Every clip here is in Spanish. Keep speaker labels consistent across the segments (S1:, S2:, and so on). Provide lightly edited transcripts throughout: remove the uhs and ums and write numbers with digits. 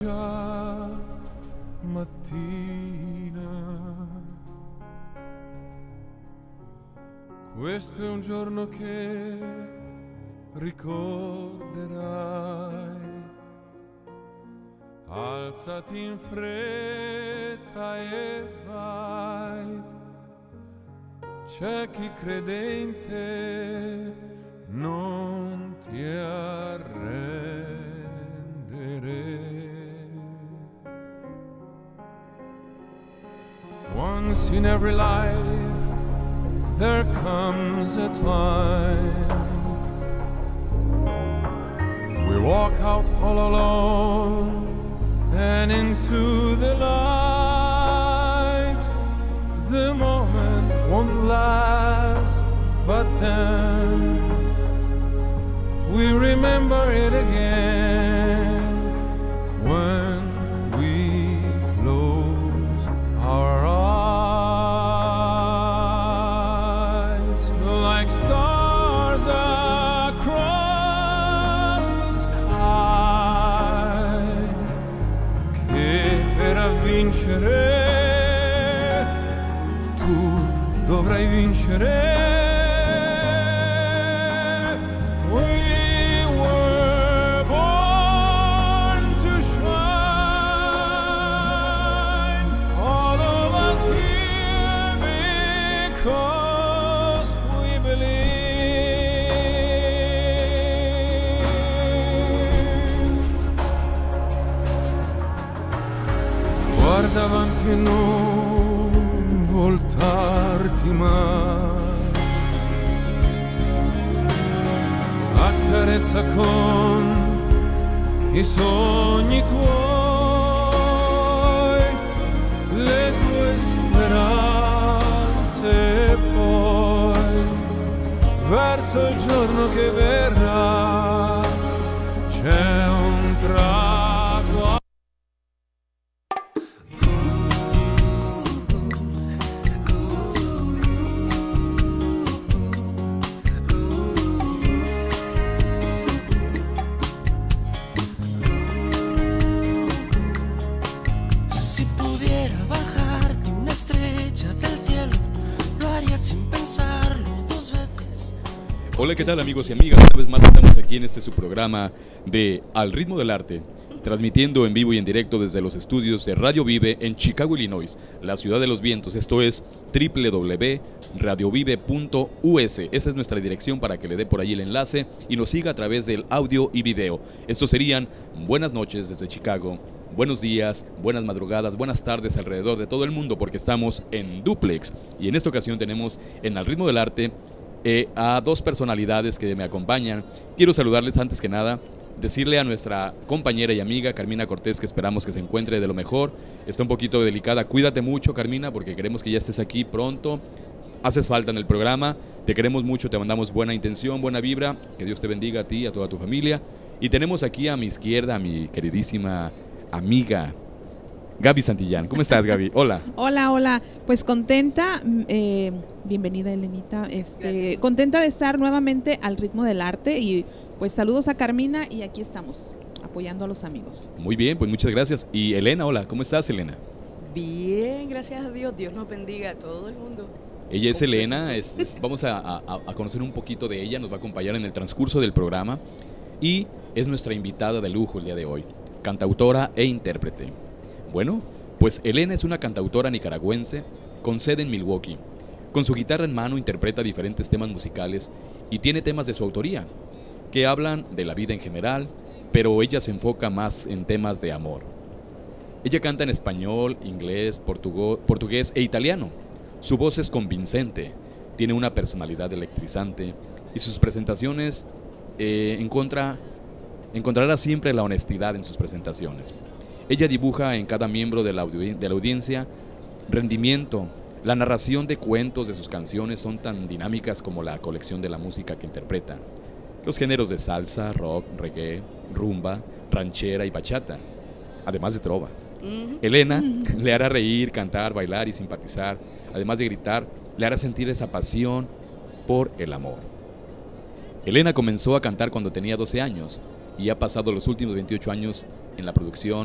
S1: già mattina. Questo è un giorno che ricorderai. Alzati in fretta e vai. C'è chi credente non ti arrendere. Once in every life there comes a time we walk out all alone and into the light. The moment won't last, but then we remember it again when we close our eyes. Like stars across the sky, che per vincere tu dovrai vincere. Davanti e non voltarti mai, accarezza con i sogni tuoi, le tue speranze e poi verso il giorno che verrà c'è un traguardo.
S2: Hola, ¿qué tal amigos y amigas? Una vez más estamos aquí en este su programa de Al Ritmo del Arte, transmitiendo en vivo y en directo desde los estudios de Radio Vive en Chicago, Illinois, la ciudad de los vientos. Esto es www.radiovive.us. Esa es nuestra dirección para que le dé por ahí el enlace y nos siga a través del audio y video. Estos serían buenas noches desde Chicago, buenos días, buenas madrugadas, buenas tardes alrededor de todo el mundo, porque estamos en duplex. Y en esta ocasión tenemos en Al Ritmo del Arte a dos personalidades que me acompañan. Quiero saludarles antes que nada, decirle a nuestra compañera y amiga Carmina Cortés que esperamos que se encuentre de lo mejor. Está un poquito delicada, cuídate mucho, Carmina, porque queremos que ya estés aquí pronto. Haces falta en el programa, te queremos mucho, te mandamos buena intención, buena vibra, que Dios te bendiga a ti y a toda tu familia. Y tenemos aquí a mi izquierda a mi queridísima amiga Gaby Santillán. ¿Cómo estás, Gaby? Hola.
S3: Hola, hola. Pues contenta, bienvenida, Elenita. Contenta de estar nuevamente al Ritmo del Arte y pues saludos a Carmina y aquí estamos apoyando a los amigos.
S2: Muy bien, pues muchas gracias. Y Elena, hola, ¿cómo estás, Elena?
S4: Bien, gracias a Dios. Dios nos bendiga a todo el mundo.
S2: Ella es Elena, vamos a conocer un poquito de ella, nos va a acompañar en el transcurso del programa y es nuestra invitada de lujo el día de hoy, cantautora e intérprete. Bueno, pues Elena es una cantautora nicaragüense con sede en Milwaukee. Con su guitarra en mano interpreta diferentes temas musicales y tiene temas de su autoría, que hablan de la vida en general, pero ella se enfoca más en temas de amor. Ella canta en español, inglés, portugués e italiano. Su voz es convincente, tiene una personalidad electrizante y sus presentaciones encontrará siempre la honestidad en sus presentaciones. Ella dibuja en cada miembro de la audiencia rendimiento. La narración de cuentos de sus canciones son tan dinámicas como la colección de la música que interpreta. Los géneros de salsa, rock, reggae, rumba, ranchera y bachata, además de trova. Elena le hará reír, cantar, bailar y simpatizar. Además de gritar, le hará sentir esa pasión por el amor. Elena comenzó a cantar cuando tenía 12 años y ha pasado los últimos 28 años en la producción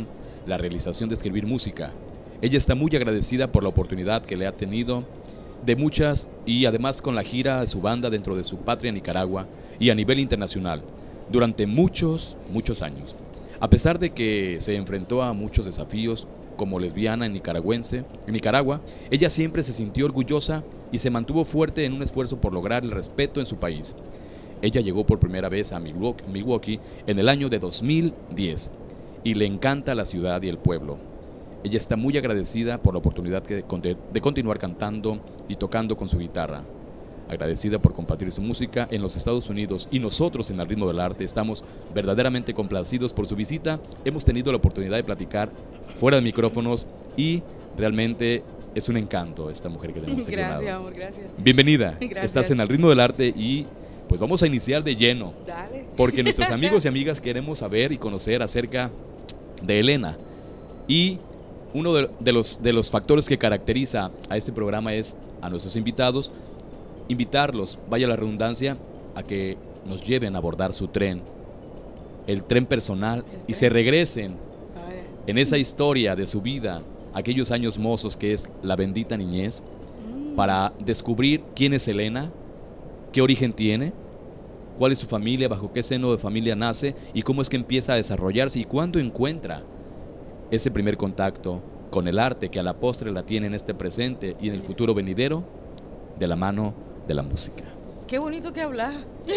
S2: la realización de escribir música. Ella está muy agradecida por la oportunidad que le ha tenido de muchas y además con la gira de su banda dentro de su patria Nicaragua y a nivel internacional durante muchos años. A pesar de que se enfrentó a muchos desafíos como lesbiana en Nicaragua, ella siempre se sintió orgullosa y se mantuvo fuerte en un esfuerzo por lograr el respeto en su país. Ella llegó por primera vez a Milwaukee en el año de 2010 y le encanta la ciudad y el pueblo. Ella está muy agradecida por la oportunidad de continuar cantando y tocando con su guitarra. Agradecida por compartir su música en los Estados Unidos, y nosotros en El Ritmo del Arte estamos verdaderamente complacidos por su visita. Hemos tenido la oportunidad de platicar fuera de micrófonos y realmente es un encanto esta mujer que tenemos aquí.
S4: Gracias, amor, gracias.
S2: Bienvenida.
S4: Gracias.
S2: Estás en El Ritmo del Arte y pues vamos a iniciar de lleno.
S4: Dale.
S2: Porque nuestros amigos y amigas queremos saber y conocer acerca de Elena. Y uno de los factores que caracteriza a este programa es a nuestros invitados, invitarlos, vaya la redundancia, a que nos lleven a abordar su tren, el tren personal, y se regresen en esa historia de su vida, aquellos años mozos que es la bendita niñez, para descubrir quién es Elena, qué origen tiene, cuál es su familia, bajo qué seno de familia nace y cómo es que empieza a desarrollarse y cuándo encuentra ese primer contacto con el arte que a la postre la tiene en este presente y en el futuro venidero de la mano de la música.
S4: Qué bonito que hablas.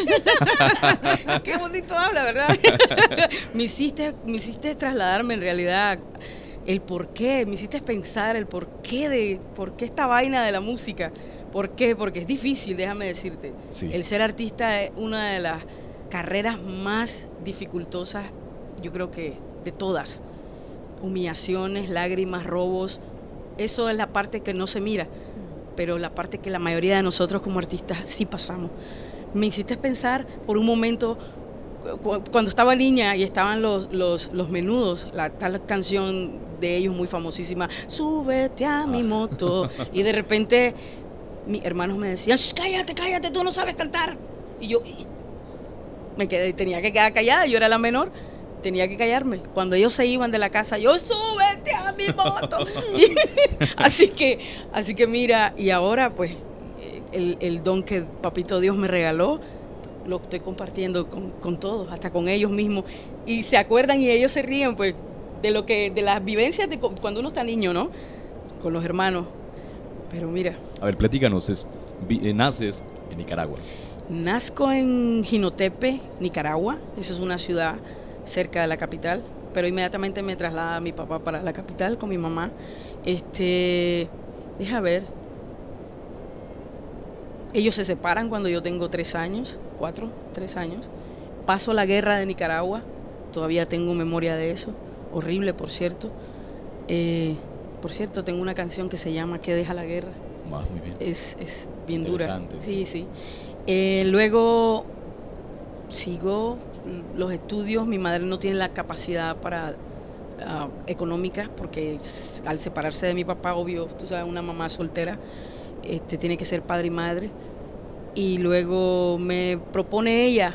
S4: Qué bonito habla, ¿verdad? me hiciste trasladarme en realidad el porqué, me hiciste pensar el porqué esta vaina de la música. ¿Por qué? Porque es difícil, déjame decirte.
S2: Sí.
S4: El ser artista es una de las carreras más dificultosas, yo creo que de todas. Humillaciones, lágrimas, robos, eso es la parte que no se mira, pero la parte que la mayoría de nosotros como artistas sí pasamos. Me hiciste pensar por un momento cuando estaba niña y estaban los Menudos, la tal canción de ellos muy famosísima, súbete a mi moto, y de repente mis hermanos me decían, cállate, tú no sabes cantar, y yo me quedé, tenía que quedar callada, yo era la menor, tenía que callarme. Cuando ellos se iban de la casa, yo, súbete a mi moto. así que mira, y ahora pues el don que Papito Dios me regaló, lo estoy compartiendo con todos, hasta con ellos mismos, y se acuerdan y ellos se ríen pues de las vivencias de cuando uno está niño, ¿no? Con los hermanos. Pero mira. A
S2: ver, platícanos, naces en Nicaragua.
S4: Nazco en Jinotepe, Nicaragua. Esa es una ciudad cerca de la capital, pero inmediatamente me traslada mi papá para la capital con mi mamá. Deja ver. Ellos se separan cuando yo tengo 3 años. Paso la guerra de Nicaragua, todavía tengo memoria de eso. Horrible, por cierto. Tengo una canción que se llama ¿Qué deja la guerra?
S2: Muy bien.
S4: Es bien dura.
S2: Sí.
S4: Luego sigo los estudios. Mi madre no tiene la capacidad para económica, porque al separarse de mi papá, obvio, tú sabes, una mamá soltera, tiene que ser padre y madre. Y luego me propone ella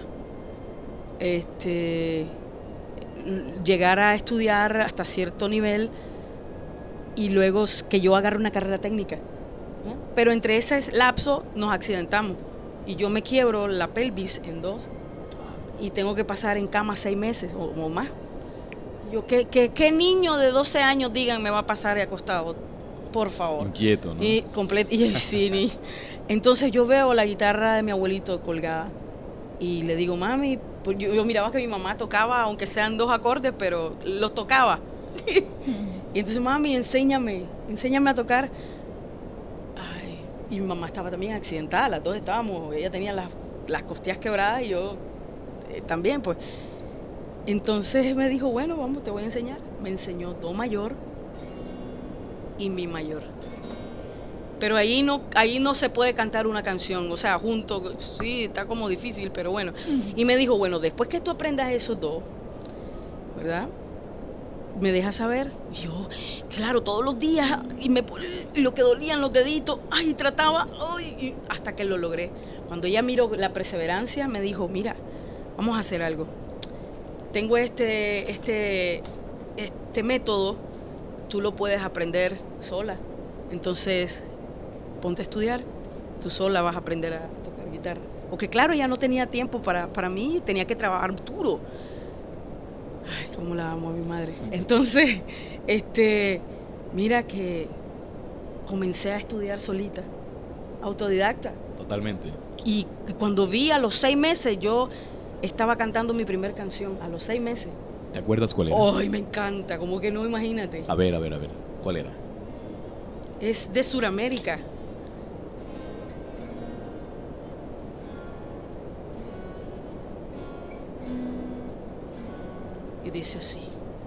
S4: llegar a estudiar hasta cierto nivel y luego que yo agarre una carrera técnica, ¿no? Pero entre ese lapso nos accidentamos y yo me quiebro la pelvis en 2 y tengo que pasar en cama 6 meses o más. Yo, ¿qué niño de 12 años, digan, me va a pasar acostado? Por favor.
S2: Inquieto, ¿no?
S4: Entonces yo veo la guitarra de mi abuelito colgada y le digo, mami, pues yo miraba que mi mamá tocaba, aunque sean 2 acordes, pero los tocaba. Y entonces, mami, enséñame a tocar. Ay, y mi mamá estaba también accidentada, las dos estábamos, ella tenía las costillas quebradas y yo también, pues. Entonces me dijo, bueno, vamos, te voy a enseñar. Me enseñó do mayor y mi mayor. Pero ahí no se puede cantar una canción, o sea, junto, sí, está como difícil, pero bueno. Y me dijo, bueno, después que tú aprendas esos 2, ¿verdad?, me dejas saber. Y yo, claro, todos los días, y lo que dolían los deditos, ay, trataba, ay, hasta que lo logré. Cuando ella miró la perseverancia, me dijo, mira, vamos a hacer algo. Tengo este este método tú lo puedes aprender sola. Entonces, ponte a estudiar, tú sola vas a aprender a tocar guitarra. Porque claro, ya no tenía tiempo para mí, tenía que trabajar duro. Ay, cómo la amo a mi madre. Entonces, mira que comencé a estudiar solita, autodidacta.
S2: Totalmente.
S4: Y cuando vi a los 6 meses, yo estaba cantando mi primer canción, a los 6 meses.
S2: ¿Te acuerdas cuál era?
S4: ¡Ay, me encanta! Como que no, imagínate.
S2: A ver. ¿Cuál era?
S4: Es de Sudamérica. Y dice así: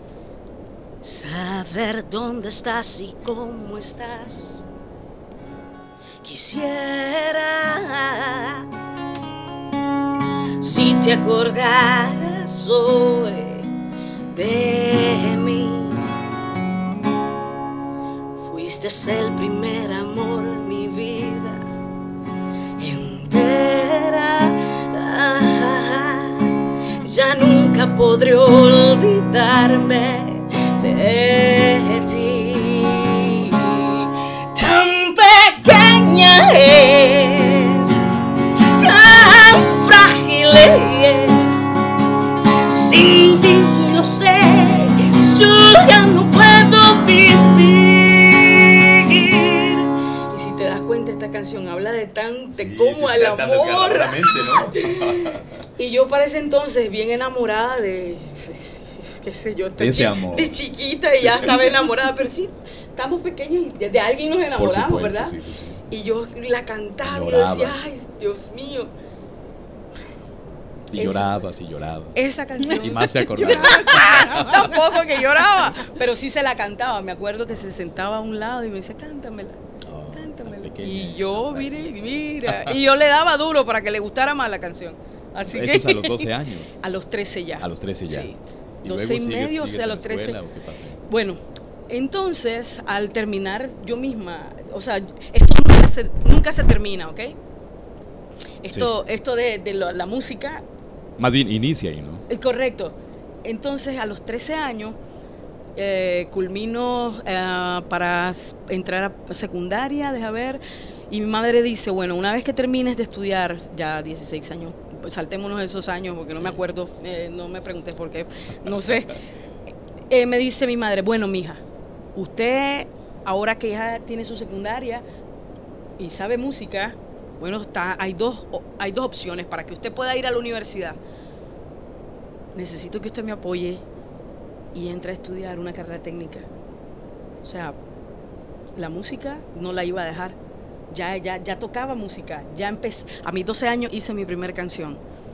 S4: saber dónde estás y cómo estás. Quisiera si te acordaras hoy de mí. Fuiste el primer amor, mi vida entera. Ya nunca podré olvidarme de ti. Tan pequeña es, tan frágil es. Sin ti lo sé, yo ya no puedo vivir. Y si te das cuenta, esta canción habla de cómo el amor.
S2: ¿No?
S4: Y yo para ese entonces bien enamorada de, qué sé yo,
S2: ese amor.
S4: De chiquita, y ya estaba enamorada, pero sí, estamos pequeños y de alguien nos enamoramos,
S2: Por supuesto,
S4: ¿verdad?
S2: Sí.
S4: Y yo la cantaba y yo decía, ay, Dios mío.
S2: Y llorabas y llorabas.
S4: Esa canción.
S2: Y más te acordabas.
S4: Tampoco que lloraba, pero sí se la cantaba. Me acuerdo que se sentaba a un lado y me decía, cántamela. Y yo, mira. Y yo le daba duro para que le gustara más la canción. Así
S2: Eso
S4: que,
S2: es a los 12 años.
S4: A los 13 ya.
S2: A los 13 ya.
S4: Sí.
S2: ¿Y
S4: 12 y
S2: luego
S4: medio,
S2: sigues
S4: a
S2: en
S4: los
S2: la
S4: 13.
S2: escuela, ¿o qué pasa?
S4: Bueno, entonces, al terminar yo misma, o sea, esto nunca se termina, ¿ok? Esto de la música.
S2: Más bien inicia ahí, ¿no?
S4: Es correcto. Entonces, a los 13 años, culmino para entrar a secundaria, deja ver. Y mi madre dice, bueno, una vez que termines de estudiar, ya 16 años, pues saltémonos esos años porque no me acuerdo, no me preguntes por qué, no sé. Me dice mi madre, bueno, mija, usted ahora que ya tiene su secundaria y sabe música, bueno, hay dos opciones para que usted pueda ir a la universidad. Necesito que usted me apoye y entre a estudiar una carrera técnica. O sea, la música no la iba a dejar. Ya tocaba música, ya empecé. A mis 12 años hice mi primera canción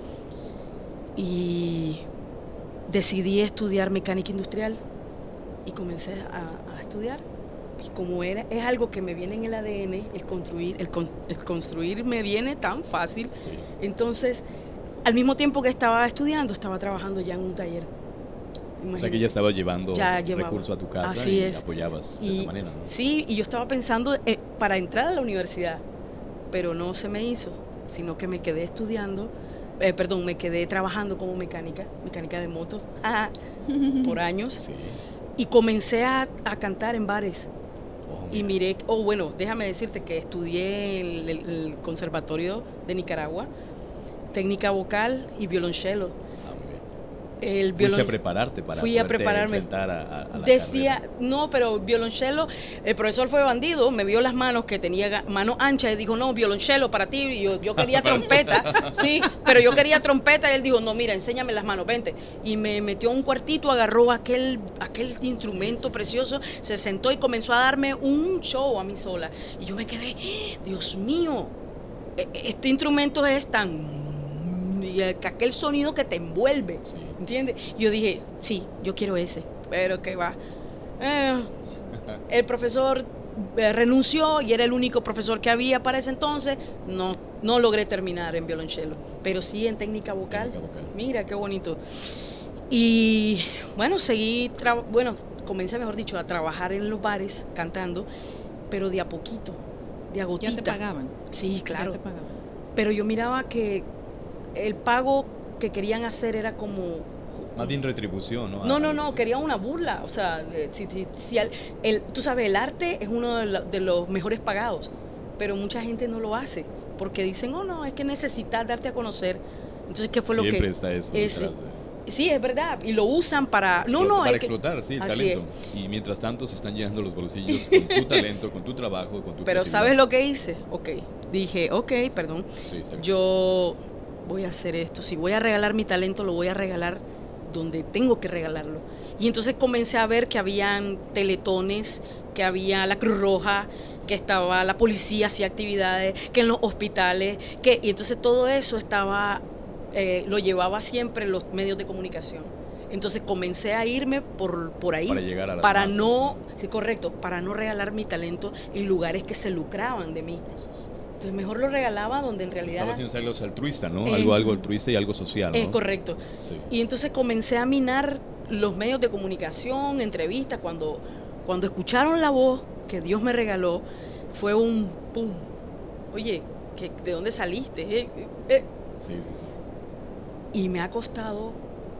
S4: y decidí estudiar mecánica industrial y comencé a estudiar. Y como es algo que me viene en el ADN, el construir me viene tan fácil.
S2: Sí.
S4: Entonces, al mismo tiempo que estaba estudiando, estaba trabajando ya en un taller.
S2: O sea que ya estaba llevando recursos a tu casa.
S4: Así
S2: y
S4: es.
S2: apoyabas de esa manera, ¿no?
S4: Sí, y yo estaba pensando para entrar a la universidad, pero no se me hizo, sino que me quedé estudiando, me quedé trabajando como mecánica de motos por años.
S2: Sí.
S4: Y comencé a cantar en bares.
S2: Y
S4: miré, bueno, déjame decirte que estudié en el Conservatorio de Nicaragua, técnica vocal y violonchelo.
S2: Fuiste a prepararte para enfrentar a la
S4: decía,
S2: carrera.
S4: No, pero violonchelo, el profesor fue bandido, me vio las manos, que tenía mano ancha, y dijo, no, violonchelo para ti, y yo quería trompeta, sí, pero yo quería trompeta, y él dijo, no, mira, enséñame las manos, vente, y me metió a un cuartito, agarró aquel instrumento precioso, se sentó y comenzó a darme un show a mí sola, y yo me quedé, Dios mío, este instrumento es tan... y aquel sonido que te envuelve, sí. ¿Entiendes? Yo dije, sí, yo quiero ese, pero que va. El profesor renunció y era el único profesor que había para ese entonces. No logré terminar en violonchelo, pero sí en técnica vocal. Mira qué bonito. Y bueno, comencé, mejor dicho, a trabajar en los bares cantando, pero de a poquito, de a gotita.
S3: ¿Ya te pagaban?
S4: Sí, claro.
S3: ¿Ya te pagaban? Pero
S4: yo miraba que el pago que querían hacer era como
S2: Más bien retribución, ¿no?
S4: No, quería una burla. O sea, tú sabes, el arte es uno de los mejores pagados, pero mucha gente no lo hace porque dicen, oh no, es que necesitas darte a conocer. Entonces, ¿qué fue
S2: Siempre
S4: lo que...?
S2: está eso detrás de...
S4: Sí, es verdad, y lo usan para...
S2: Sí, para explotar, sí, el talento. Y mientras tanto se están llenando los bolsillos con tu talento, con tu trabajo, con tu
S4: Pero
S2: creatividad.
S4: ¿sabes lo que hice? Dije, perdón,
S2: Sí,
S4: yo voy a hacer esto. Si voy a regalar mi talento, lo voy a regalar donde tengo que regalarlo. Y entonces comencé a ver que habían teletones, que había la Cruz Roja, que estaba la policía, hacía actividades, que en los hospitales, y entonces todo eso estaba, lo llevaba siempre los medios de comunicación. Entonces comencé a irme por ahí
S2: para llegar a las
S4: para
S2: masas,
S4: no, sí, correcto, para no regalar mi talento en lugares que se lucraban de mí. Entonces mejor lo regalaba donde en realidad...
S2: Estaba haciendo algo altruista, ¿no? Algo altruista y algo social, ¿no?
S4: Es correcto.
S2: Sí.
S4: Y entonces comencé a minar los medios de comunicación, entrevistas. Cuando escucharon la voz que Dios me regaló, fue un pum. Oye, ¿de dónde saliste?
S2: Sí.
S4: Y me ha costado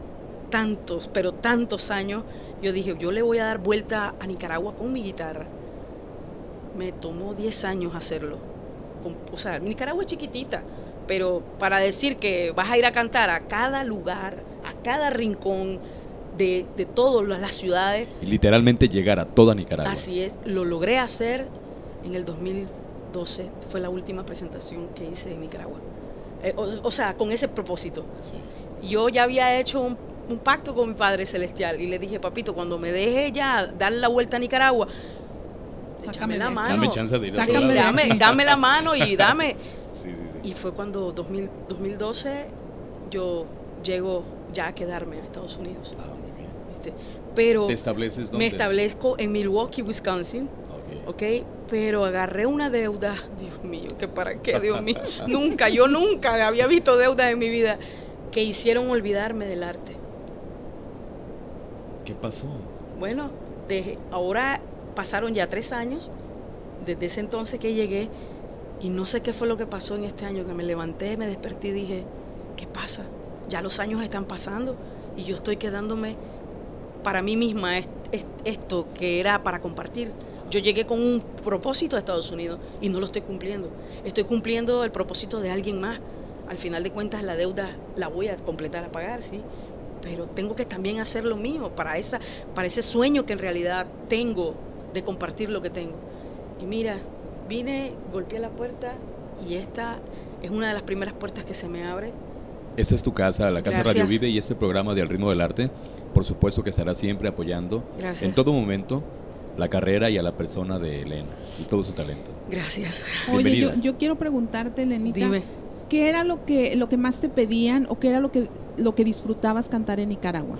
S4: pero tantos años. Yo dije, yo le voy a dar vuelta a Nicaragua con mi guitarra. Me tomó 10 años hacerlo. O sea, Nicaragua es chiquitita, pero para decir que vas a ir a cantar a cada lugar, a cada rincón de todas las ciudades.
S2: Y literalmente llegar a toda Nicaragua.
S4: Así es, lo logré hacer en el 2012, fue la última presentación que hice en Nicaragua. O sea, con ese propósito. Sí. Yo ya había hecho un pacto con mi Padre Celestial y le dije, papito, cuando me deje ya dar la vuelta a Nicaragua, échame la mano.
S2: Dame chance de ir a
S4: sí, dame la mano y dame.
S2: Sí.
S4: Y fue cuando 2012 yo llego ya a quedarme a Estados Unidos.
S2: Muy bien.
S4: ¿Viste? Pero
S2: ¿Te estableces dónde?
S4: Me establezco en Milwaukee, Wisconsin. Okay, pero agarré una deuda. Dios mío, ¿qué para qué, Dios mío? Yo nunca había visto deudas en mi vida que hicieron olvidarme del arte.
S2: ¿Qué pasó?
S4: Bueno, ahora pasaron ya 3 años desde ese entonces que llegué y no sé qué fue lo que pasó en este año, que me levanté, me desperté y dije, ¿qué pasa? Ya los años están pasando y yo estoy quedándome para mí misma esto que era para compartir. Yo llegué con un propósito a Estados Unidos y no lo estoy cumpliendo. Estoy cumpliendo el propósito de alguien más. Al final de cuentas la deuda la voy a completar, a pagar, sí, pero tengo que también hacer lo mío para ese sueño que en realidad tengo de compartir lo que tengo. Y mira, vine, golpeé la puerta y esta es una de las primeras puertas que se me abre.
S2: Esta es tu casa, la Casa
S4: Gracias.
S2: Radio Vive, y este programa de Al Ritmo del Arte, por supuesto que estará siempre apoyando.
S4: Gracias.
S2: En todo momento la carrera y a la persona de Elena y todo su talento.
S4: Gracias.
S3: Oye, yo quiero preguntarte, Elenita,
S4: dime,
S3: ¿qué era lo que más te pedían o qué era lo que disfrutabas cantar en Nicaragua?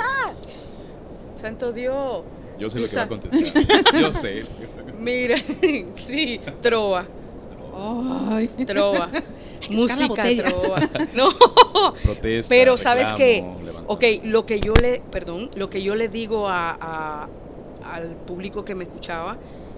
S4: Santo Dios.
S2: Yo sé lo que va a contestar. Yo sé.
S4: Mira, sí, trova.
S3: Ay.
S4: Trova. Música, trova. No.
S2: Protesta,
S4: pero
S2: reclamo,
S4: sabes que,
S2: levanta.
S4: lo que yo le digo al público que me escuchaba,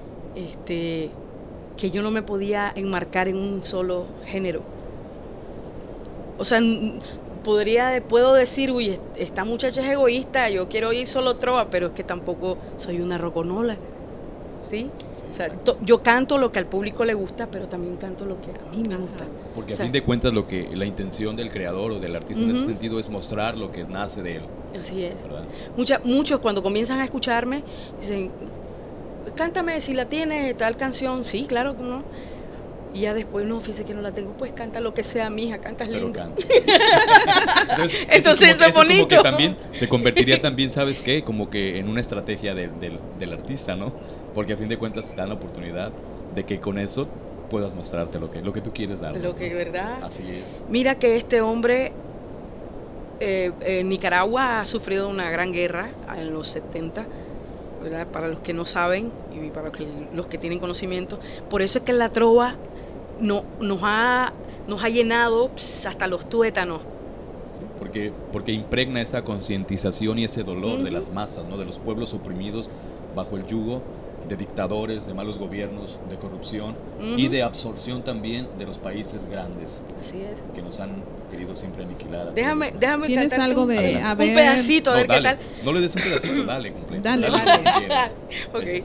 S4: que yo no me podía enmarcar en un solo género. O sea, puedo decir, uy, esta muchacha es egoísta, yo quiero oír solo trova, pero es que tampoco soy una roconola. ¿Sí? O sea, yo canto lo que al público le gusta, pero también canto lo que a mí me gusta.
S2: Porque a fin de cuentas la intención del creador o del artista en ese sentido es mostrar lo que nace de él.
S4: Así es.
S2: ¿Verdad?
S4: Muchos cuando comienzan a escucharme dicen, cántame si la tienes, tal canción. Sí, claro que no. Y ya después, no, fíjese que no la tengo, pues canta lo que sea, mija, cantas
S2: pero
S4: lindo.
S2: canta.
S4: Entonces eso es bonito.
S2: Como que también se convertiría también, ¿sabes qué? Como que en una estrategia del artista, ¿no? Porque a fin de cuentas te dan la oportunidad de que con eso puedas mostrarte lo que tú quieres dar.
S4: Lo que, ¿verdad?
S2: Así es.
S4: Mira que este hombre, Nicaragua ha sufrido una gran guerra en los 70, ¿verdad? Para los que no saben y para los que tienen conocimiento. Por eso es que la trova nos ha llenado hasta los tuétanos.
S2: Sí, porque impregna esa concientización y ese dolor de las masas, ¿no? De los pueblos oprimidos bajo el yugo de dictadores, de malos gobiernos, de corrupción y de absorción también de los países grandes.
S4: Así es.
S2: Que nos han querido siempre aniquilar.
S4: Déjame
S3: ¿Tienes
S4: cantarte
S3: algo de,
S2: a
S3: ver,
S4: un pedacito, a ver
S2: dale.
S4: qué tal?
S2: No le des un pedacito, dale completo.
S3: Dale.
S2: lo que quieras.
S4: Ok.
S2: Eso.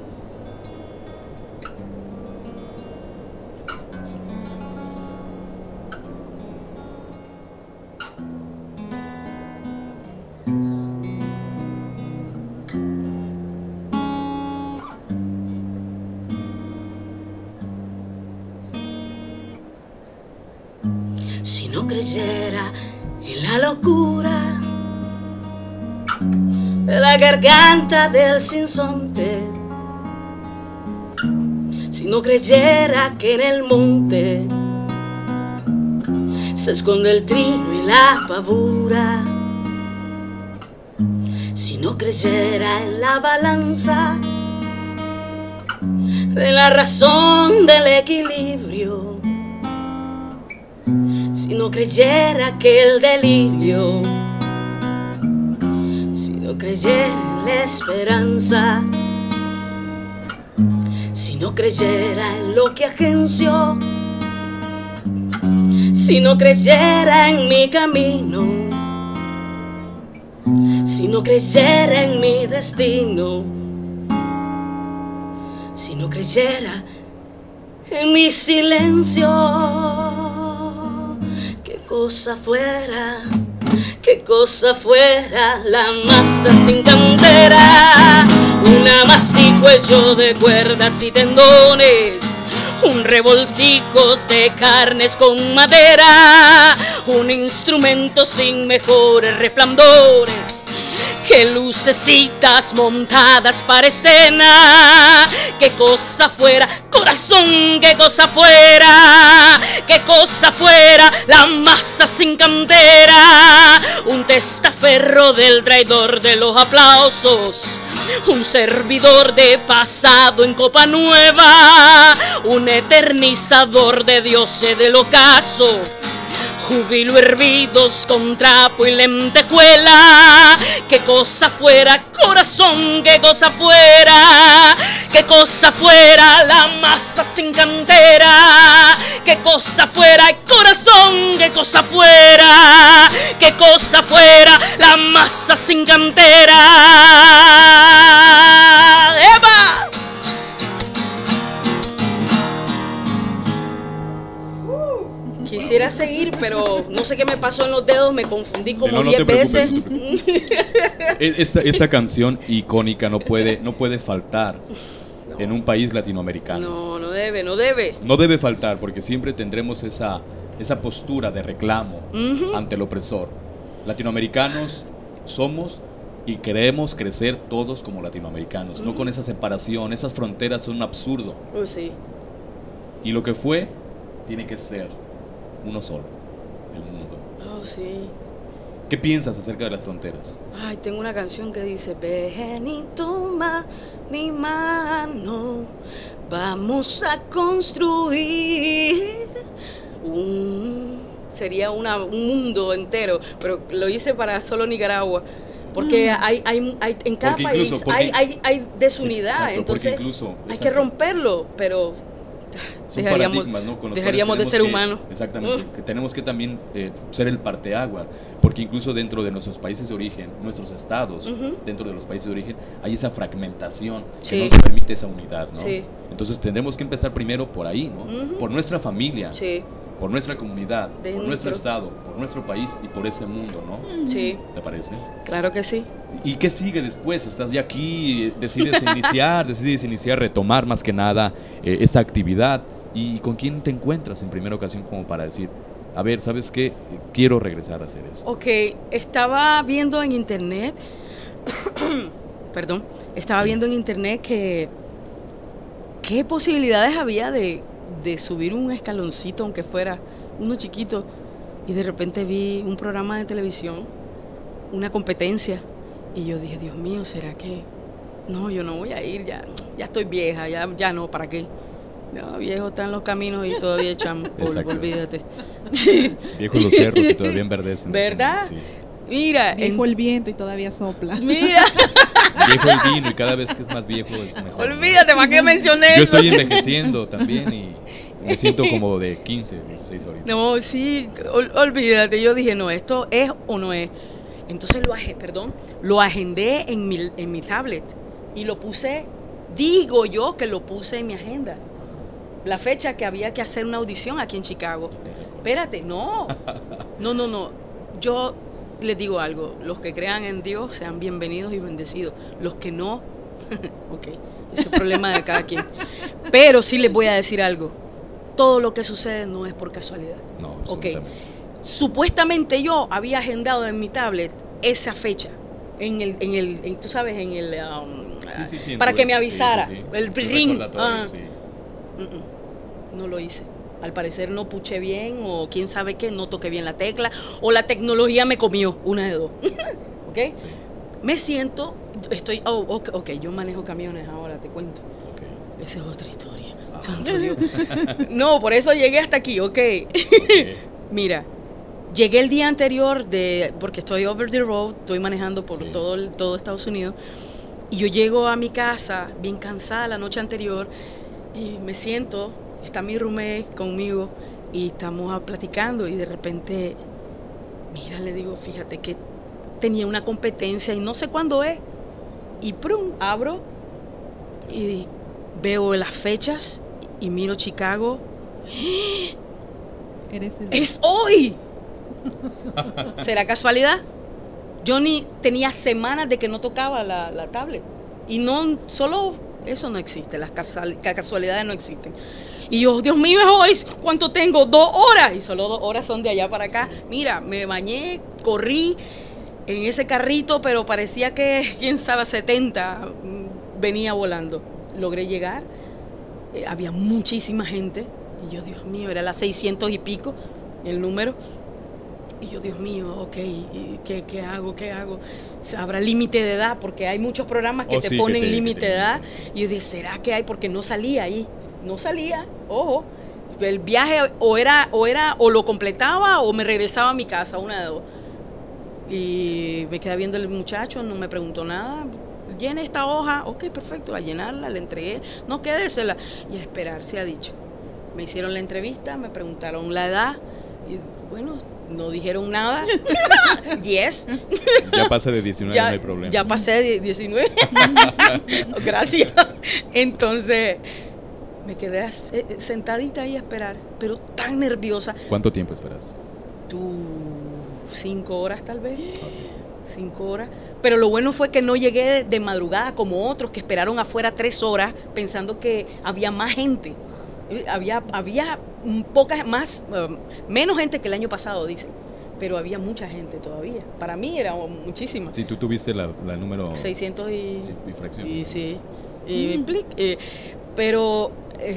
S5: Si no creyera en la locura de la garganta del sinsonte, si no creyera que en el monte se esconde el trino y la pavura, si no creyera en la balanza de la razón del equilibrio, si no creyera que el delirio, si no creyera en la esperanza, si no creyera en lo que agencio, si no creyera en mi camino, si no creyera en mi destino, si no creyera en mi silencio, qué cosa fuera la masa sin cantera, un amasicuello de cuerdas y tendones, un revoltijos de carnes con madera, un instrumento sin mejores resplandores que lucecitas montadas para escena. Qué cosa fuera, corazón, qué cosa fuera la masa sin cantera, un testaferro del traidor de los aplausos, un servidor de pasado en copa nueva, un eternizador de dioses del ocaso, júbilo hervidos con trapo y lentejuela. Qué cosa fuera, corazón, qué cosa fuera la masa sin cantera, qué cosa fuera, corazón, qué cosa fuera la masa sin cantera. ¡Eva!
S4: Quisiera seguir, pero no sé qué me pasó en los dedos, me confundí como
S2: Si no, no
S4: 10
S2: te preocupes,
S4: veces.
S2: no te preocupes. Esta canción icónica no puede faltar en un país latinoamericano.
S4: No debe.
S2: No debe faltar, porque siempre tendremos esa postura de reclamo ante el opresor. Latinoamericanos somos y queremos crecer todos como latinoamericanos, no con esa separación. Esas fronteras son un absurdo.
S4: Sí.
S2: Y lo que fue, tiene que ser uno solo, el mundo.
S4: Oh, sí.
S2: ¿Qué piensas acerca de las fronteras?
S4: Ay, tengo una canción que dice: ven y toma mi mano, vamos a construir sería un mundo entero, pero lo hice para solo Nicaragua, porque hay en cada país hay desunidad,
S2: sí, exacto,
S4: entonces
S2: incluso,
S4: hay que romperlo, pero
S2: son paradigmas, ¿no? Con los
S4: dejaríamos de ser humanos.
S2: Exactamente, que tenemos que también ser el parteagua, porque incluso dentro de nuestros países de origen, nuestros estados, dentro de los países de origen, hay esa fragmentación que no se permite esa unidad, ¿no?
S4: Sí.
S2: Entonces tendremos que empezar primero por ahí, ¿no? Por nuestra familia, por nuestra comunidad, por nuestro estado, por nuestro país y por ese mundo, ¿no?
S4: Sí.
S2: ¿Te parece?
S4: Claro que sí.
S2: ¿Y qué sigue después? Estás ya aquí, decides iniciar, retomar más que nada esta actividad. ¿Y con quién te encuentras en primera ocasión como para decir, a ver, ¿sabes qué? Quiero regresar a hacer esto?
S4: Ok, estaba viendo en internet, viendo en internet que qué posibilidades había de subir un escaloncito, aunque fuera uno chiquito, y de repente vi un programa de televisión, una competencia, y yo dije, Dios mío, ¿será que? No, yo no voy a ir, ya estoy vieja, ya no, ¿para qué? No, viejo están los caminos y todavía echamos polvo, olvídate.
S2: Viejos los cerros y todavía enverdecen.
S4: ¿Verdad?
S2: Sí.
S4: Mira,
S3: Viejo el viento y todavía sopla.
S4: mira,
S2: Viejo el vino y cada vez que es más viejo es mejor.
S4: olvídate, ¿para qué mencioné
S2: Yo
S4: eso?
S2: estoy envejeciendo también y me siento como de 15, 16 ahorita.
S4: No, sí, olvídate. Yo dije, no, esto es o no es. Entonces lo agendé en mi tablet y lo puse, digo yo que lo puse en mi agenda. La fecha que había que hacer una audición aquí en Chicago. Espérate, no. Yo les digo algo, los que crean en Dios sean bienvenidos y bendecidos. Los que no, ok, ese es el problema de cada quien. Pero sí les voy a decir algo. Todo lo que sucede no es por casualidad.
S2: No,
S4: Ok.
S2: absolutamente.
S4: Supuestamente yo había agendado en mi tablet esa fecha, tú sabes,
S2: Sí,
S4: para
S2: en
S4: que
S2: tu-
S4: me avisara,
S2: sí.
S4: el
S2: Un
S4: ring.
S2: recordatorio, sí.
S4: No lo hice. Al parecer no puché bien o quién sabe qué, no toqué bien la tecla o la tecnología me comió, una de dos. ¿Ok?
S2: Sí,
S4: Me siento, ok, yo manejo camiones ahora, te cuento.
S2: ok.
S4: Esa es otra historia. Santo Dios. No, por eso llegué hasta aquí, ok. Mira, llegué el día anterior porque estoy over the road, estoy manejando por
S2: Sí.
S4: todo Estados Unidos, y yo llego a mi casa bien cansada la noche anterior y me siento, está mi roommate conmigo y estamos platicando y de repente, mira, le digo, fíjate que tenía una competencia y no sé cuándo es, y prum, abro y veo las fechas y miro Chicago.
S3: Eres el...
S4: ¡Es hoy! ¿Será casualidad? Yo ni tenía semanas de que no tocaba la tablet. Y no, solo eso no existe, las casualidades no existen. Y yo, Dios mío, es hoy, ¿cuánto tengo? 2 horas. Y solo 2 horas son de allá para acá. Mira, me bañé, corrí en ese carrito, pero parecía que, quién sabe, 70 venía volando. Logré llegar, había muchísima gente. Y yo, Dios mío, era las 600 y pico el número. Y yo, Dios mío, ok, ¿qué hago? ¿Habrá límite de edad? Porque hay muchos programas que te ponen límite de edad. Y yo dije, ¿será que hay? Porque no salía ahí. No salía, ojo. El viaje o lo completaba o me regresaba a mi casa, una de dos. Y me quedé viendo el muchacho, no me preguntó nada. Llene esta hoja, ok, perfecto, a llenarla, le entregué. No, quédesela. Y a esperar, se ha dicho. Me hicieron la entrevista, me preguntaron la edad. Y bueno, no dijeron nada. Yes.
S2: Ya pasa de 19, no hay problema.
S4: Ya pasé de 19. Gracias. Entonces, me quedé sentadita ahí a esperar, pero tan nerviosa.
S2: ¿Cuánto tiempo esperas?
S4: 5 horas tal vez. 5 horas. Pero lo bueno fue que no llegué de madrugada como otros que esperaron afuera 3 horas pensando que había más gente. Había menos gente que el año pasado, dicen. Pero había mucha gente todavía. Para mí era muchísima.
S2: Sí, tú tuviste la número
S4: 600 y
S2: fracción.
S4: Y sí. Pero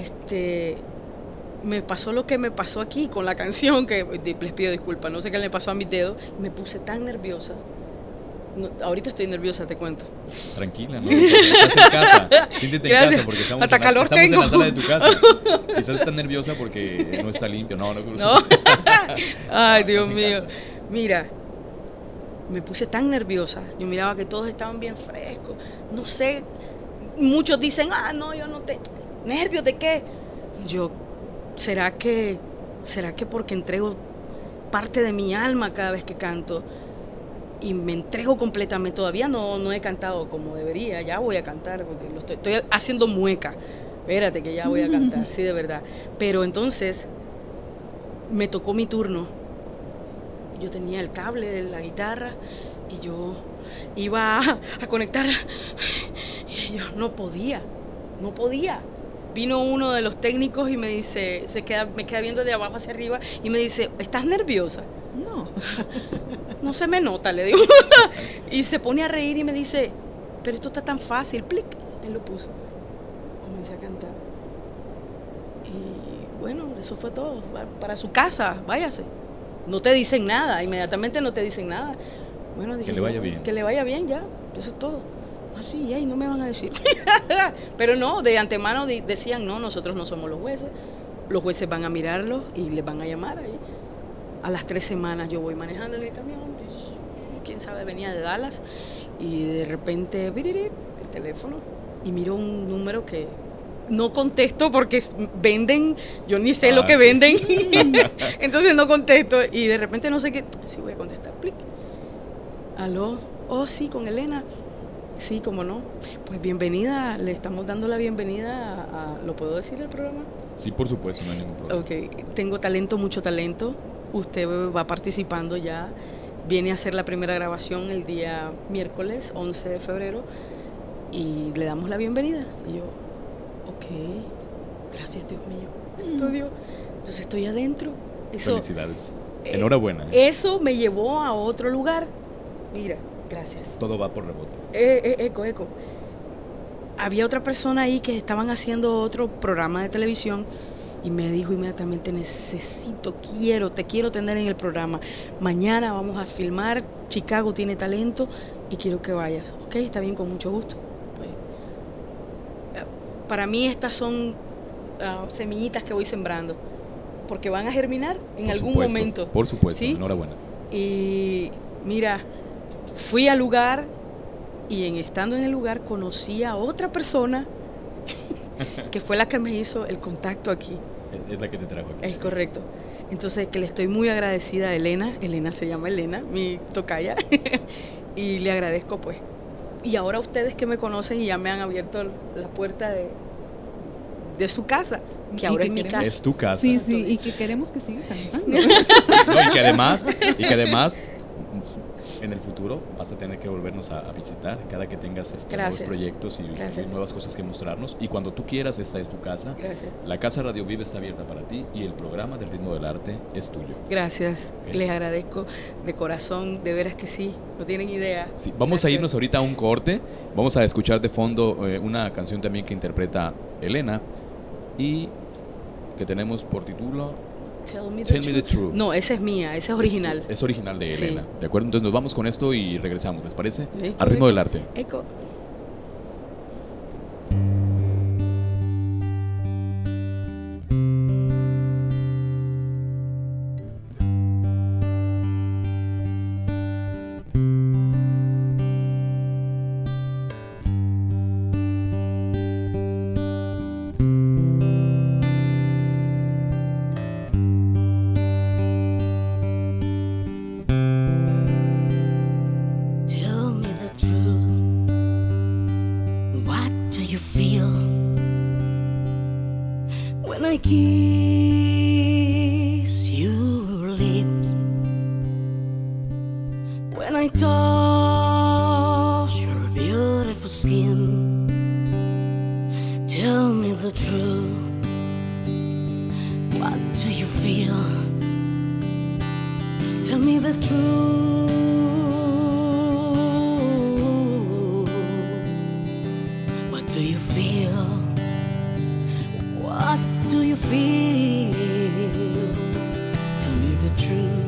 S4: me pasó lo que me pasó aquí con la canción, que les pido disculpas, no sé qué le pasó a mis dedos. Me puse tan nerviosa. No, ahorita estoy nerviosa, te cuento.
S2: Tranquila, ¿no? Estás en casa. Siéntete en casa porque estamos,
S4: hasta calor
S2: estamos
S4: tengo.
S2: en la sala de tu casa. Quizás estás nerviosa porque no está limpio. No.
S4: Ay, Dios
S2: estás en
S4: mío.
S2: casa.
S4: Mira, me puse tan nerviosa. Yo miraba que todos estaban bien frescos. No sé, muchos dicen, no, yo no te... ¿Nervios de qué? Yo, ¿será que porque entrego parte de mi alma cada vez que canto? Y me entrego completamente. Todavía no he cantado como debería. Ya voy a cantar porque estoy haciendo mueca. Espérate que ya voy a cantar, sí, de verdad. Pero entonces me tocó mi turno. Yo tenía el cable de la guitarra y yo iba a conectar y yo no podía. Vino uno de los técnicos y me dice, me queda viendo de abajo hacia arriba y me dice, ¿estás nerviosa?
S3: No.
S4: No se me nota, le digo. Y se pone a reír y me dice, pero esto está tan fácil. Plic, él lo puso. Comencé a cantar. Y bueno, eso fue todo. Para su casa, váyase. No te dicen nada, inmediatamente no te dicen nada. Bueno, dije,
S2: que le vaya bien.
S4: Que le vaya bien, ya. Eso es todo. Así, no me van a decir. Pero no, de antemano decían, no, nosotros no somos los jueces. Los jueces van a mirarlos y les van a llamar ahí. A las 3 semanas yo voy manejando en el camión, quién sabe, venía de Dallas y de repente el teléfono y miro un número que no contesto porque venden, yo ni sé lo que
S2: sí.
S4: venden, entonces no contesto y de repente no sé qué, sí voy a contestar, plic. Aló, oh sí, con Elena, sí, cómo no, pues bienvenida, le estamos dando la bienvenida ¿lo puedo decir el programa?
S2: Sí, por supuesto, no hay ningún problema.
S4: Ok, tengo talento, mucho talento, usted va participando ya, viene a hacer la primera grabación el día miércoles 11 de febrero y le damos la bienvenida y yo, ok, gracias Dios mío, santo Dios. Entonces estoy adentro.
S2: Felicidades. Enhorabuena.
S4: Eso me llevó a otro lugar. Mira, gracias.
S2: Todo va por rebote.
S4: Eco. Había otra persona ahí que estaban haciendo otro programa de televisión y me dijo inmediatamente, te quiero tener en el programa. Mañana vamos a filmar, Chicago tiene talento y quiero que vayas. Ok, está bien, con mucho gusto. Para mí estas son semillitas que voy sembrando, porque van a germinar en algún momento.
S2: Por supuesto,
S4: ¿sí?
S2: Enhorabuena.
S4: Y mira, fui al lugar y estando en el lugar conocí a otra persona que fue la que me hizo el contacto aquí.
S2: Es la que te trajo aquí.
S4: Es correcto. Entonces, que le estoy muy agradecida a Elena. Elena se llama Elena, mi tocaya. Y le agradezco, pues. Y ahora ustedes que me conocen y ya me han abierto la puerta de su casa, que ahora es mi casa.
S2: Es tu casa.
S3: Sí, sí, y que queremos que siga cantando.
S2: No, y que además, en el futuro vas a tener que volvernos a visitar cada que tengas nuevos proyectos y nuevas cosas que mostrarnos. Y cuando tú quieras, esta es tu casa.
S4: Gracias.
S2: La Casa Radio Vive está abierta para ti y el programa del Ritmo del Arte es tuyo.
S4: Gracias.
S2: Okay.
S4: Les agradezco de corazón, de veras que sí. No tienen idea.
S2: Sí, vamos a irnos ahorita a un corte. Vamos a escuchar de fondo una canción también que interpreta Elena y que tenemos por título
S4: Tell Me
S2: the Truth.
S4: No, esa es mía, esa es original.
S2: Es original de
S4: Sí.
S2: Elena, ¿de acuerdo? Entonces nos vamos con esto y regresamos, ¿les parece?
S4: Eco,
S2: Al Ritmo
S4: eco,
S2: del Arte.
S4: Eco.
S5: Tell me the truth. What do you feel when I kiss your lips? When I touch your beautiful skin? Tell me the truth. What do you feel? Tell me the truth. What do you feel? What do you feel? Tell me the truth.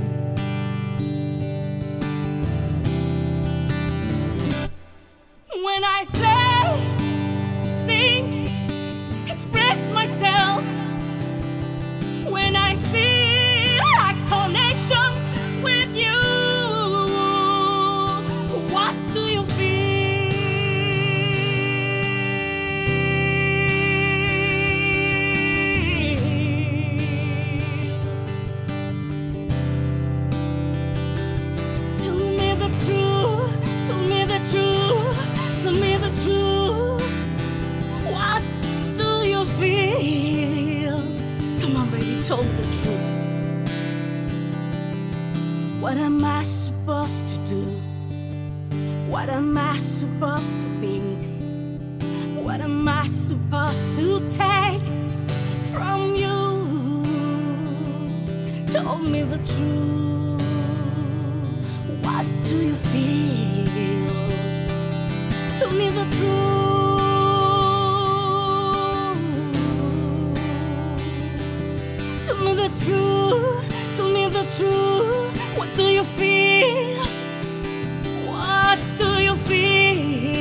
S5: When I play, sing, express myself, when I feel a connection with you, what do you feel? Tell me the truth, tell me the truth, tell me the truth. What do you feel? Come on, baby, tell me the truth. What am I supposed to do? What am I supposed to think? What am I supposed to take from you? Tell me the truth. What do you feel? Tell me the truth. Tell me the truth. Tell me the truth. What do you feel? What do you feel?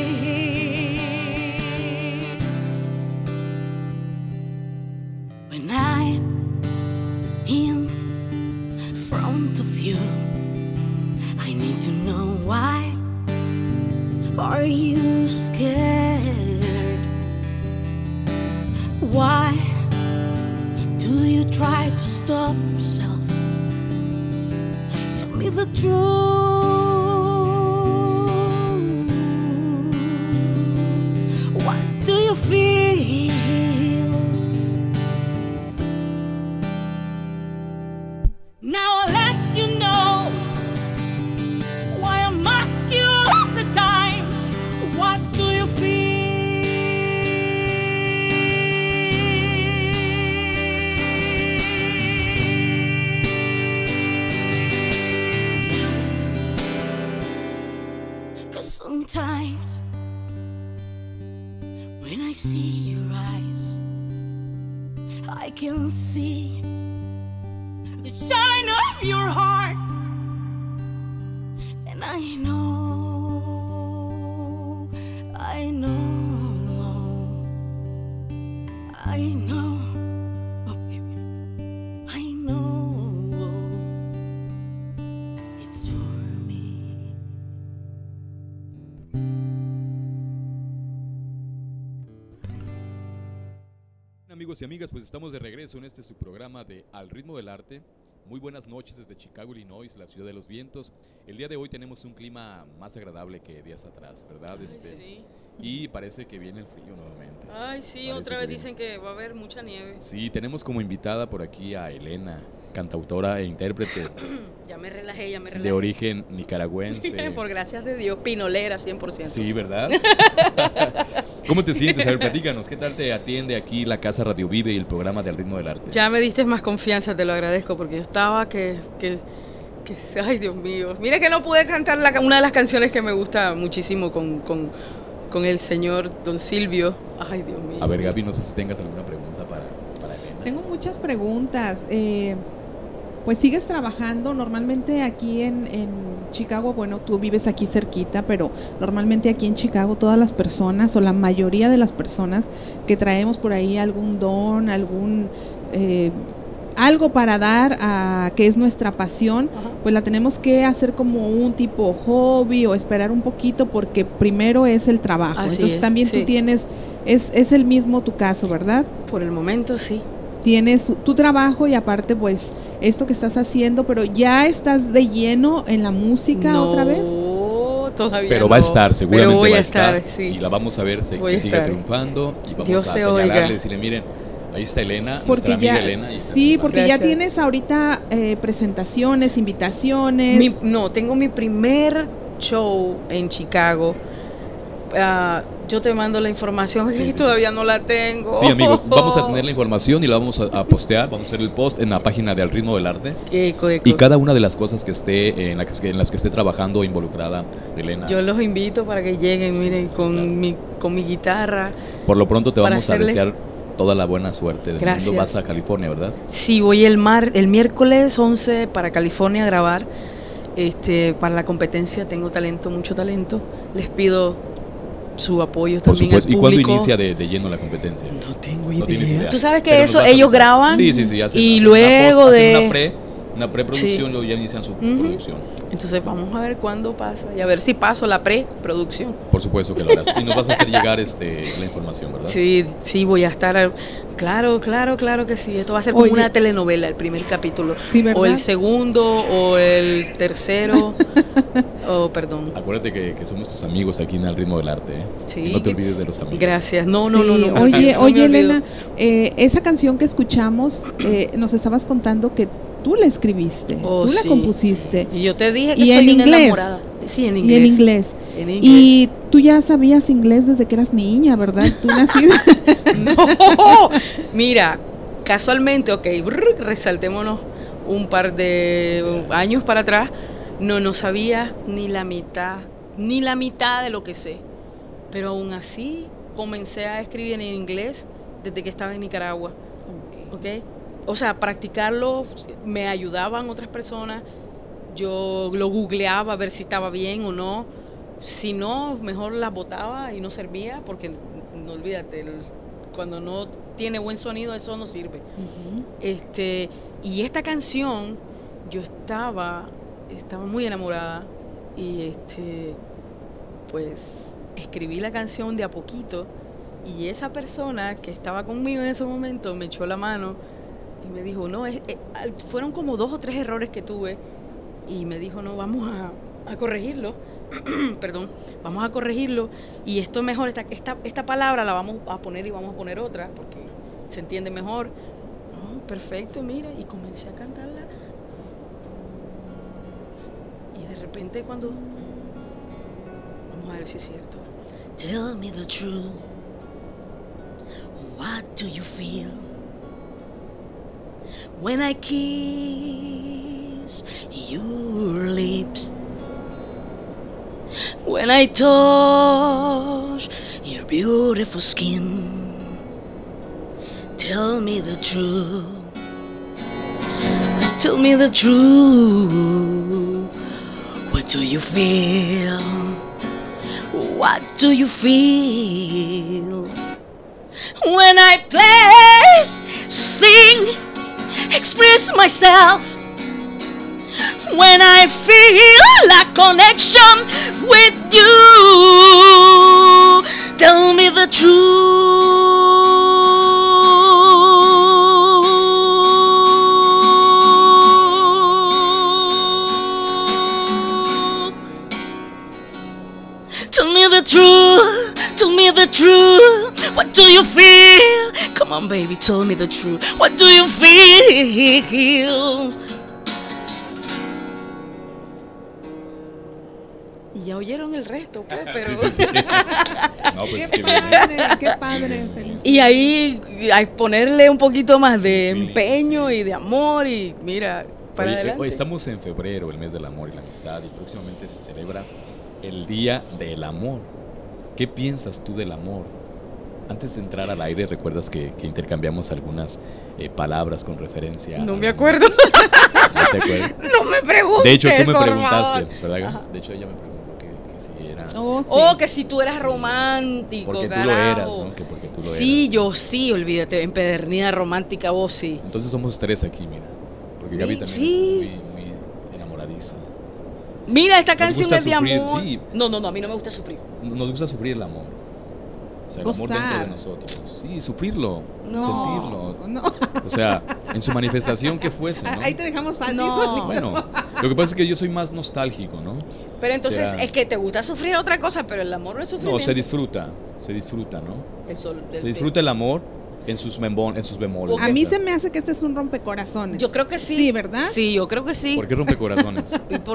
S5: When I'm in front of you, I need to know what you scared? Why do you try to stop yourself? Tell me the truth. What do you feel? Now I'll let you know why I ask you all the time. What do you feel? 'Cause sometimes when I see your eyes, I can see the shine of your heart, and I know, oh baby, I know it's for me.
S2: Amigos y amigas, pues estamos de regreso en este su programa de Al Ritmo del Arte. Muy buenas noches desde Chicago, Illinois, la ciudad de los vientos. El día de hoy tenemos un clima más agradable que días atrás, ¿verdad?
S4: Sí.
S2: Y parece que viene el frío nuevamente.
S4: Ay, sí,
S2: Parece
S4: otra
S2: que
S4: vez
S2: viene.
S4: dicen que va a haber mucha nieve.
S2: Sí, tenemos como invitada por aquí a Elena, cantautora e intérprete
S4: Ya me relajé.
S2: de origen nicaragüense.
S4: Por gracias de Dios, pinolera 100%.
S2: Sí, ¿verdad? ¿Cómo te sientes? A ver, platícanos, ¿qué tal te atiende aquí la Casa Radio Vive y el programa de Al Ritmo del Arte?
S4: Ya me diste más confianza, te lo agradezco, porque yo estaba que ay, Dios mío. Mira que no pude cantar una de las canciones que me gusta muchísimo con el señor Don Silvio. Ay, Dios mío.
S2: A ver, Gaby, no sé si tengas alguna pregunta para Elena.
S3: Tengo muchas preguntas. Pues sigues trabajando normalmente aquí en Chicago. Bueno, tú vives aquí cerquita, pero normalmente aquí en Chicago todas las personas o la mayoría de las personas que traemos por ahí algún don, algo para dar, que es nuestra pasión,
S4: Ajá.
S3: pues la tenemos que hacer como un tipo hobby o esperar un poquito porque primero es el trabajo.
S4: Así
S3: Entonces
S4: es,
S3: también
S4: sí.
S3: tú tienes, es el mismo tu caso, ¿verdad?
S4: Por el momento sí.
S3: Tienes tu trabajo y aparte pues esto que estás haciendo, pero ya estás de lleno en la música otra vez.
S4: No, todavía
S2: Pero
S4: no.
S2: va a estar, seguramente
S4: Pero voy
S2: va a
S4: a
S2: estar,
S4: sí.
S2: y la vamos a ver
S4: Voy
S2: que
S4: a
S2: siga
S4: estar.
S2: triunfando y vamos
S4: Dios
S2: a
S4: te
S2: señalarle,
S4: oiga.
S2: decirle, miren, ahí está Elena,
S3: Porque
S2: nuestra amiga
S3: ya,
S2: Elena. y está
S3: sí,
S2: triunfando.
S3: porque ya
S4: Gracias.
S3: tienes ahorita presentaciones, invitaciones.
S4: No, tengo mi primer show en Chicago. Yo te mando la información,
S2: Sí,
S4: sí,
S2: sí,
S4: todavía no la tengo.
S2: Sí, amigos, vamos a tener la información y la vamos a postear, vamos a hacer el post en la página de Al Ritmo del Arte.
S4: Eco.
S2: Y cada una de las cosas que esté en las que esté trabajando o involucrada Elena.
S4: Yo los invito para que lleguen,
S2: Sí,
S4: miren,
S2: sí,
S4: con
S2: claro.
S4: mi guitarra.
S2: Por lo pronto te
S4: para
S2: vamos a
S4: hacerles-
S2: desear toda la buena suerte del
S4: Gracias.
S2: mundo. Vas a California, ¿verdad?
S4: Sí, voy el miércoles 11 para California a grabar. Para la competencia tengo talento, mucho talento. Les pido su apoyo
S2: Por
S4: también
S2: supuesto.
S4: al
S2: ¿Y cuándo
S4: público.
S2: inicia de lleno la competencia?
S4: No tengo
S2: No tienes idea.
S4: Tú sabes que
S2: Pero nos
S4: eso
S2: vas a
S4: ellos
S2: avisar.
S4: graban
S2: Sí, hacen
S4: y
S2: una
S4: luego
S2: post,
S4: de
S2: hacen una preproducción,
S4: Sí.
S2: luego ya inician su
S4: Ujú.
S2: producción.
S4: Entonces vamos a ver cuándo pasa y a ver si paso la preproducción.
S2: Por supuesto que lo harás. Y nos vas a hacer llegar la información, ¿verdad?
S4: Sí, voy a estar. Claro que sí. Esto va a ser como
S3: Oye.
S4: una telenovela, el primer capítulo.
S3: Sí, ¿verdad?
S4: O el segundo, o el tercero. Perdón.
S2: Acuérdate que somos tus amigos aquí en Al Ritmo del Arte.
S4: Sí.
S2: Y no te olvides de los amigos.
S4: Gracias. No.
S3: Sí,
S4: Oye,
S3: Oye,
S4: no me olvido.
S3: Elena, esa canción que escuchamos, nos estabas contando que tú la escribiste,
S4: Oh,
S3: tú la
S4: sí,
S3: compusiste.
S4: Y yo te dije que
S3: ¿Y
S4: soy
S3: en
S4: una
S3: inglés?
S4: enamorada. Sí, en
S3: Y
S4: inglés.
S3: en inglés.
S4: En inglés.
S3: Y tú ya sabías inglés desde que eras niña, ¿verdad? Tú naciste.
S4: No, mira, casualmente, resaltémonos un par de años para atrás, no sabía ni la mitad de lo que sé. Pero aún así comencé a escribir en inglés desde que estaba en Nicaragua. ¿Ok? O sea, practicarlo me ayudaban otras personas. Yo lo googleaba a ver si estaba bien o no. Si no, mejor las botaba y no servía, porque no olvídate, cuando no tiene buen sonido eso no sirve. Y esta canción yo estaba muy enamorada y pues escribí la canción de a poquito y esa persona que estaba conmigo en ese momento me echó la mano y me dijo, no, fueron como 2 o 3 errores que tuve y me dijo, no, vamos a corregirlo. Perdón, vamos a corregirlo y esto es mejor, esta palabra la vamos a poner y vamos a poner otra porque se entiende mejor. Oh, perfecto, mira, y comencé a cantarla y de repente cuando, vamos a ver si es cierto. Tell me the truth, what do you feel when I kiss your lips? When I touch your beautiful skin, tell me the truth. Tell me the truth. What do you feel? What do you feel? When I play, sing, express myself. When I feel a connection with you, tell me the truth. Tell me the truth. Tell me the truth. What do you feel? Come on, baby, tell me the truth. What do you feel? Ya oyeron el resto, pues, pero...
S2: Sí. No, pues
S3: Qué
S2: qué bien.
S3: padre, qué padre, feliz.
S4: Y ahí hay ponerle un poquito más de empeño y de amor y mira, para
S2: Oye,
S4: adelante.
S2: hoy estamos en febrero, el mes del amor y la amistad, y próximamente se celebra el Día del Amor. ¿Qué piensas tú del amor? Antes de entrar al aire, ¿recuerdas que intercambiamos algunas palabras con referencia?
S4: No
S2: a-
S4: me acuerdo.
S2: ¿No te acuerdas?
S4: No me preguntes,
S2: De hecho, tú me
S4: por
S2: preguntaste,
S4: favor.
S2: ¿verdad?
S4: Ajá.
S2: De hecho, ella me preguntó que si era...
S3: Oh, sí.
S4: Oh, que si tú eras
S2: Sí.
S4: romántico,
S2: Porque tú
S4: carajo.
S2: lo eras, ¿no? Que porque tú lo
S4: Sí,
S2: eras.
S4: yo sí, olvídate, empedernida romántica vos sí.
S2: Entonces somos 3 aquí, mira. Porque Gaby también
S4: Sí.
S2: es muy enamoradiza.
S4: Mira, esta
S2: Nos
S4: canción
S2: gusta
S4: es de
S2: sufrir,
S4: amor.
S2: sí.
S4: No, a mí no me gusta sufrir.
S2: Nos gusta sufrir el amor. O sea, el amor
S3: Gozar.
S2: dentro de nosotros. Sí, sufrirlo,
S4: No.
S2: sentirlo.
S3: No,
S2: O sea, en su manifestación que fuese, ¿no?
S3: ahí te dejamos a ti
S4: No.
S3: solito.
S2: Bueno, lo que pasa es que yo soy más nostálgico, ¿no?
S4: Pero entonces
S2: O sea,
S4: es que te gusta sufrir otra cosa, pero el amor no es
S2: No,
S4: sufrimiento.
S2: se disfruta, ¿no?
S4: El sol,
S2: Se disfruta el amor en sus bemoles.
S3: A mí
S2: o sea,
S3: se me hace que este es un rompecorazones.
S4: Yo creo que sí.
S3: Sí, ¿verdad?
S4: Sí, yo creo que sí.
S2: ¿Por qué rompe corazones?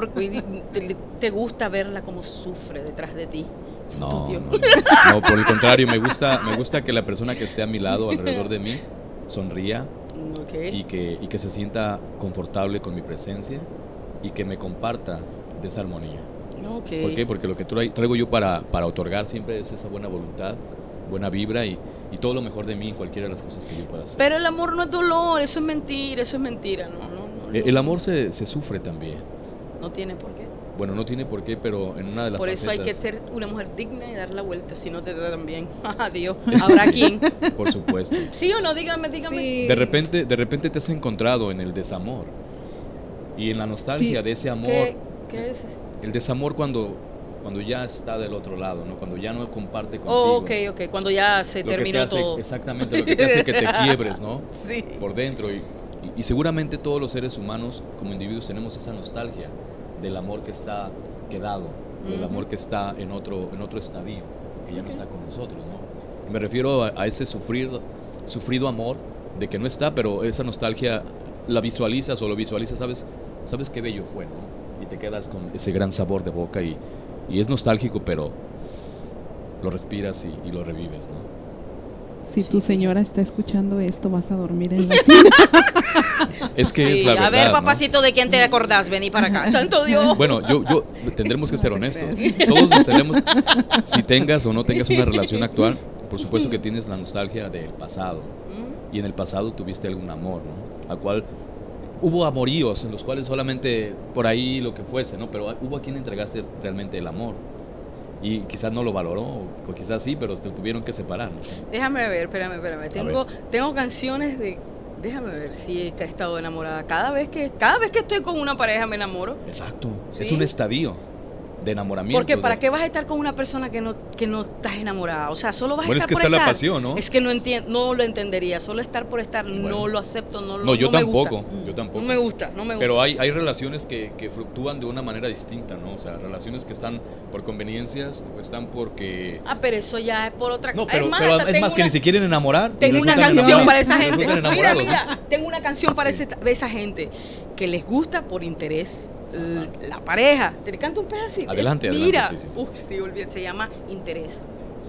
S4: Y te gusta verla como sufre detrás de ti.
S2: No,
S4: Dios.
S2: no, por el contrario, me gusta que la persona que esté a mi lado, alrededor de mí, sonría
S4: Ok.
S2: y que se sienta confortable con mi presencia y que me comparta de esa armonía.
S4: Ok.
S2: ¿Por qué? Porque lo que traigo yo para otorgar siempre es esa buena voluntad, buena vibra y todo lo mejor de mí en cualquiera de las cosas que yo pueda hacer.
S4: Pero el amor no es dolor, eso es mentira, No,
S2: El amor se sufre también.
S4: no tiene por qué.
S2: Bueno, no tiene por qué, pero en una de las
S4: Por eso hay que
S2: facetas,
S4: ser una mujer digna y dar la vuelta, si no te tratan bien. Adiós. ¿Habrá quién?
S2: por supuesto.
S4: ¿Sí o no? Dígame.
S3: Sí.
S2: De repente te has encontrado en el desamor y en la nostalgia
S3: Sí.
S2: de ese amor.
S4: ¿Qué es?
S2: El desamor cuando ya está del otro lado, ¿no? Cuando ya no comparte contigo.
S4: Oh, ok. Cuando ya se
S2: Lo que te
S4: terminó
S2: hace-
S4: todo.
S2: Exactamente, lo que te hace que te quiebres, ¿no?
S4: Sí.
S2: Por dentro. Y seguramente todos los seres humanos, como individuos, tenemos esa nostalgia del amor que está quedado, del amor que está en otro estadio, que ya no está con nosotros, ¿no? Y me refiero a ese sufrido amor de que no está, pero esa nostalgia la visualizas o lo visualizas, sabes qué bello fue, ¿no? Y te quedas con ese gran sabor de boca y es nostálgico, pero lo respiras y lo revives, ¿no?
S3: Si tu señora está escuchando esto, vas a dormir en la
S2: Es que
S4: Sí,
S2: es la verdad,
S4: a ver,
S2: ¿no?
S4: papacito, ¿de quién te acordás? Vení para acá. Santo Dios.
S2: Bueno, yo tendremos que ser honestos. Todos nos tenemos, si tengas o no tengas una relación actual, por supuesto que tienes la nostalgia del pasado. Y en el pasado tuviste algún amor, ¿no? Al cual hubo amoríos en los cuales solamente por ahí lo que fuese, ¿no? Pero hubo a quien entregaste realmente el amor. Y quizás no lo valoró, o quizás sí, pero te tuvieron que separar, ¿no?
S4: Déjame ver, espérame. Tengo canciones de... Déjame ver si he estado enamorada. Cada vez que estoy con una pareja me enamoro.
S2: Exacto.
S4: Sí.
S2: Es un estadio. de enamoramiento.
S4: Porque ¿para
S2: de-
S4: qué vas a estar con una persona que no estás enamorada? O sea, solo vas
S2: Bueno,
S4: a
S2: es que
S4: estar
S2: está
S4: por
S2: la
S4: estar.
S2: pasión, ¿no?
S4: Es que no lo entendería. Solo estar por estar, no lo acepto,
S2: No, yo
S4: me gusta.
S2: tampoco, yo tampoco.
S4: No me gusta.
S2: Pero hay relaciones que fluctúan de una manera distinta, ¿no? O sea, relaciones que están por conveniencias o están porque...
S4: Ah, pero eso ya es por otra
S2: No,
S4: cosa.
S2: pero,
S4: hasta
S2: es
S4: tengo
S2: más que ni se quieren enamorar. y
S4: Tengo una
S2: resultan
S4: canción
S2: enamorados.
S4: para esa
S2: Y
S4: gente.
S2: resultan
S4: Mira,
S2: enamorados.
S4: mira, tengo una canción para
S2: Sí.
S4: esa gente que les gusta por interés. La pareja. ¿Te canto un pedacito?
S2: Adelante,
S4: Mira.
S2: adelante, sí.
S4: Sí, olvídate, se llama Interés.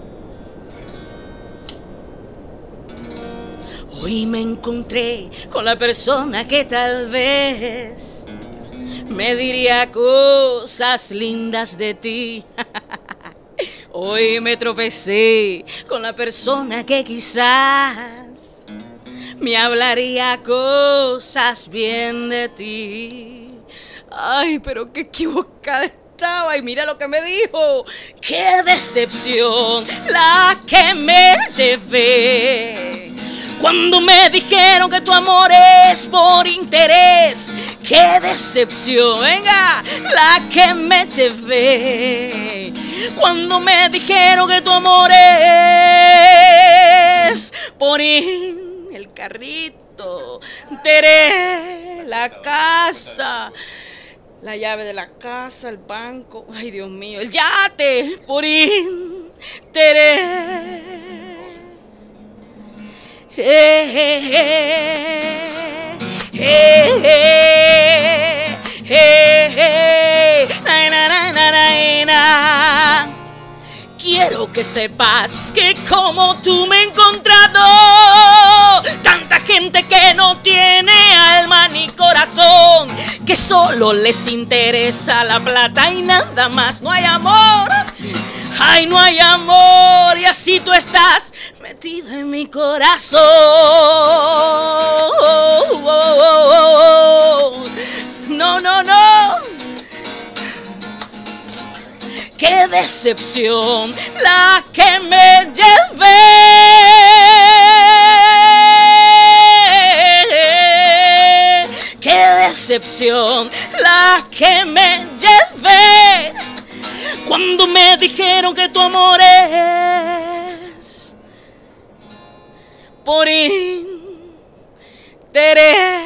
S4: Hoy me encontré con la persona que tal vez me diría cosas lindas de ti. Hoy me tropecé con la persona que quizás me hablaría cosas bien de ti. Ay, pero qué equivocada estaba. Y mira lo que me dijo. Qué decepción la que me llevé cuando me dijeron que tu amor es por interés. Qué decepción, venga, la que me llevé cuando me dijeron que tu amor es por el carrito, Teré, la casa, la llave de la casa, el banco, ay Dios mío, el yate, por interés. Quiero que sepas que como tú me he encontrado tanta gente que no tiene alma ni corazón, que solo les interesa la plata y nada más. No hay amor, ay, no hay amor, y así tú estás metida en mi corazón. No, no, no. Qué decepción la que me llevé. Qué decepción la que me llevé cuando me dijeron que tu amor es por interés.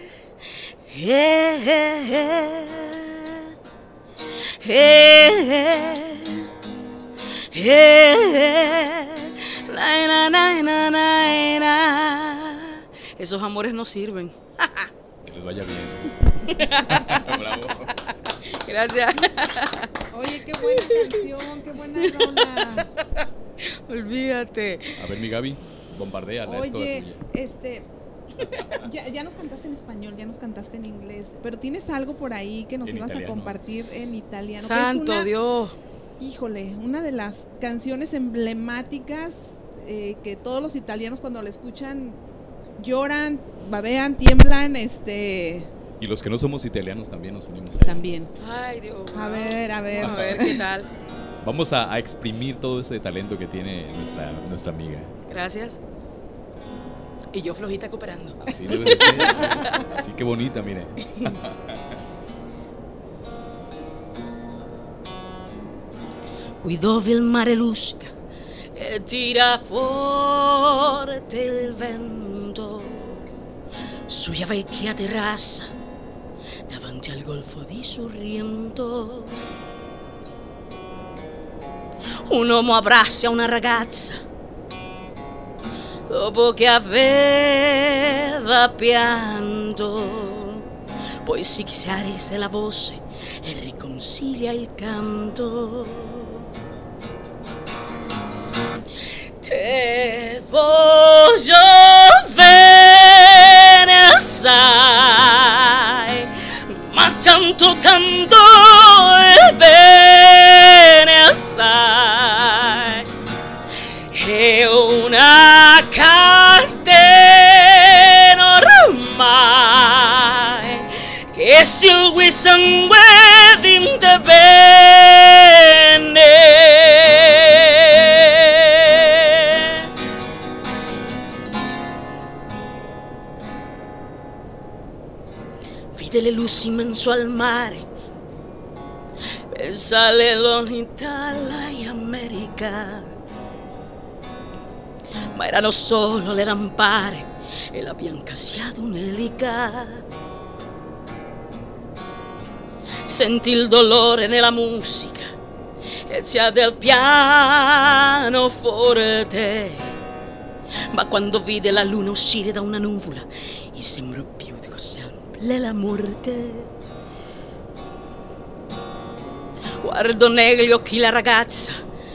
S4: Esos amores no sirven.
S2: Que les vaya bien. Bravo.
S4: Gracias.
S3: Oye, qué buena canción, qué buena rola.
S4: Olvídate.
S2: A ver, mi Gaby, bombardéala, esto de
S3: Oye,
S2: tuya.
S3: ya nos cantaste en español, ya nos cantaste en inglés, pero tienes algo por ahí que nos
S2: En
S3: ibas
S2: italiano.
S3: a compartir en italiano. que
S4: Santo
S3: es una,
S4: Dios.
S3: Híjole, una de las canciones emblemáticas que todos los italianos cuando la escuchan lloran, babean, tiemblan,
S2: Y los que no somos italianos también nos unimos a ella.
S3: también.
S4: Ay, Dios.
S3: A ver, a ver.
S4: A ver qué tal.
S2: Vamos a exprimir todo ese talento que tiene nuestra amiga.
S4: Gracias. Y yo flojita cooperando.
S2: Así debe de ser. Así que bonita, mire.
S4: Qui dove il mare lusca e tira forte il vento, sulla vecchia terrazza davanti al golfo di Sorrento, un uomo abbraccia una ragazza dopo che aveva pianto, poi si chiarisse la voce e riconcilia il canto. Te voglio bene assai, ma tanto tanto è bene assai, è una catena ormai che segue sangue di te bene. Vide le luci in mezzo al mare sale l'Italia e America. Ma erano solo le lampare e la bianca sia d'un'elica. Senti il dolore nella musica e sia del pianoforte. Ma quando vide la luna uscire da una nuvola, gli sembrò più di sempre la morte. Guardo negli occhi la ragazza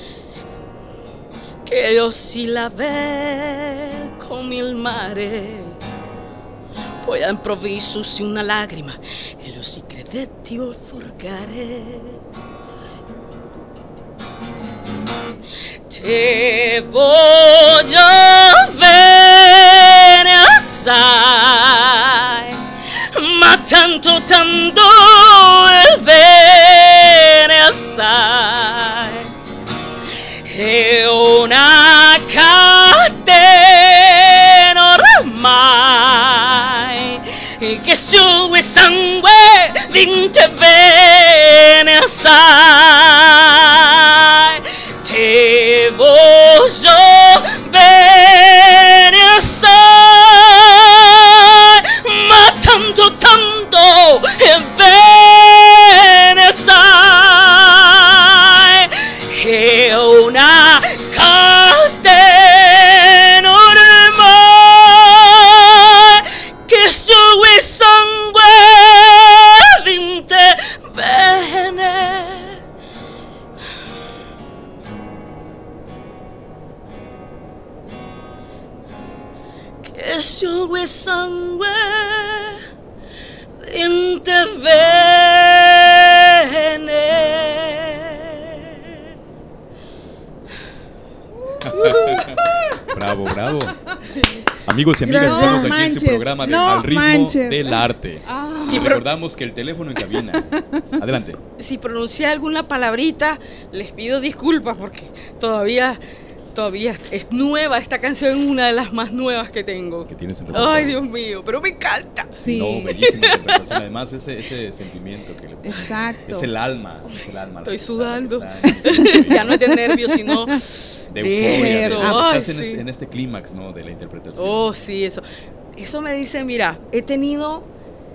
S4: che oscillava come il mare. Poi all'improvviso uscì una lacrima e lo si credetti offurgare. Te voglio bene assai, ma tanto tanto il bene assai è una catena ormai che sul sangue vinte bene assai. Te voglio bene assai, ma tanto tanto è bene assai è una catena ormai che sul sangue vinte bene. Che sul sangue vinte bene.
S2: Bravo, bravo. Amigos y amigas,
S3: No
S2: estamos aquí en su
S3: manches,
S2: programa de
S3: no
S2: Al Ritmo
S3: manches.
S2: del Arte.
S4: Sí, pero-
S2: Recordamos que el teléfono en cabina. Adelante.
S4: Si pronuncié alguna palabrita, les pido disculpas porque todavía es nueva esta canción, es una de las más nuevas que tengo.
S2: Que tienes en repertorio.
S4: Ay, Dios mío, pero me encanta.
S3: Sí.
S2: No, bellísima interpretación. Además, ese sentimiento que le pone.
S3: Exacto.
S2: Es el alma. Es el alma.
S4: Estoy
S2: la que
S4: sudando.
S2: está
S4: Ya no es de nervios, sino
S2: de
S4: de
S2: euforia.
S4: eso.
S2: Estás
S4: Ay,
S2: en,
S4: sí.
S2: en este clímax, ¿no? De la interpretación.
S4: Oh, sí, eso. Eso me dice, mira, he tenido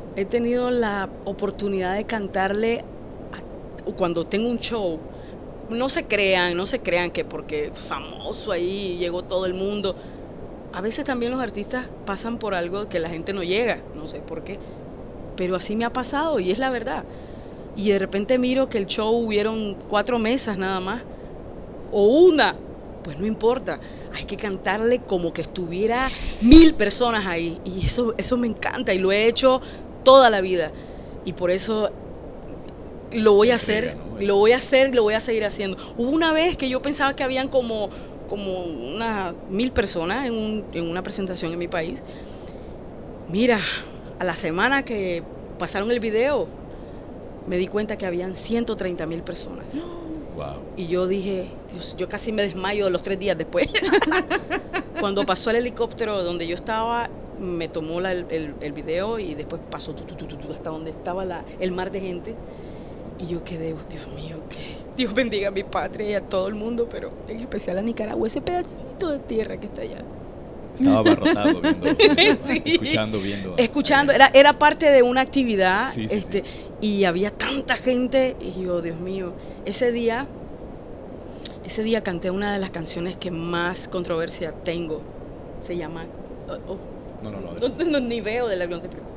S4: la oportunidad de cantarle cuando tengo un show. No se crean que porque famoso ahí llegó todo el mundo. A veces también los artistas pasan por algo que la gente no llega, no sé por qué. Pero así me ha pasado y es la verdad. Y de repente miro que el show hubieron 4 mesas nada más. O una, pues no importa. Hay que cantarle como que estuviera 1000 personas ahí. Y eso me encanta y lo he hecho toda la vida. Y por eso lo voy a hacer,
S2: ¿no?
S4: lo voy a hacer, lo voy a seguir haciendo. Hubo una vez que yo pensaba que habían como unas 1000 personas en una presentación en mi país. Mira, a la semana que pasaron el video, me di cuenta que habían 130,000 personas.
S2: Wow.
S4: Y yo dije, Dios, yo casi me desmayo de los 3 días después. Cuando pasó el helicóptero donde yo estaba, me tomó el video y después pasó hasta donde estaba el mar de gente. Y yo quedé, Dios mío, que Dios bendiga a mi patria y a todo el mundo, pero en especial a Nicaragua, ese pedacito de tierra que está allá.
S2: Estaba abarrotado viendo,
S4: Sí.
S2: escuchando.
S4: Era parte de una actividad,
S2: Sí, sí, sí.
S4: y había tanta gente, y yo, Dios mío, ese día canté una de las canciones que más controversia tengo. Se llama
S2: No.
S4: ni veo del avión, te preocupes.